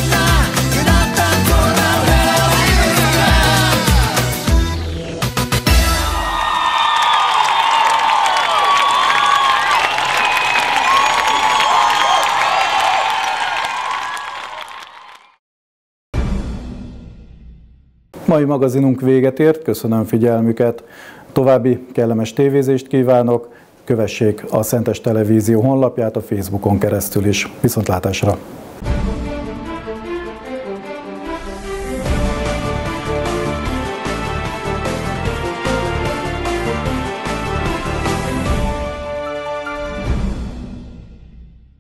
Mai magazinunk véget ért, köszönöm figyelmüket. További kellemes tévézést kívánok, kövessék a Szentes Televízió honlapját a Facebookon keresztül is. Viszontlátásra!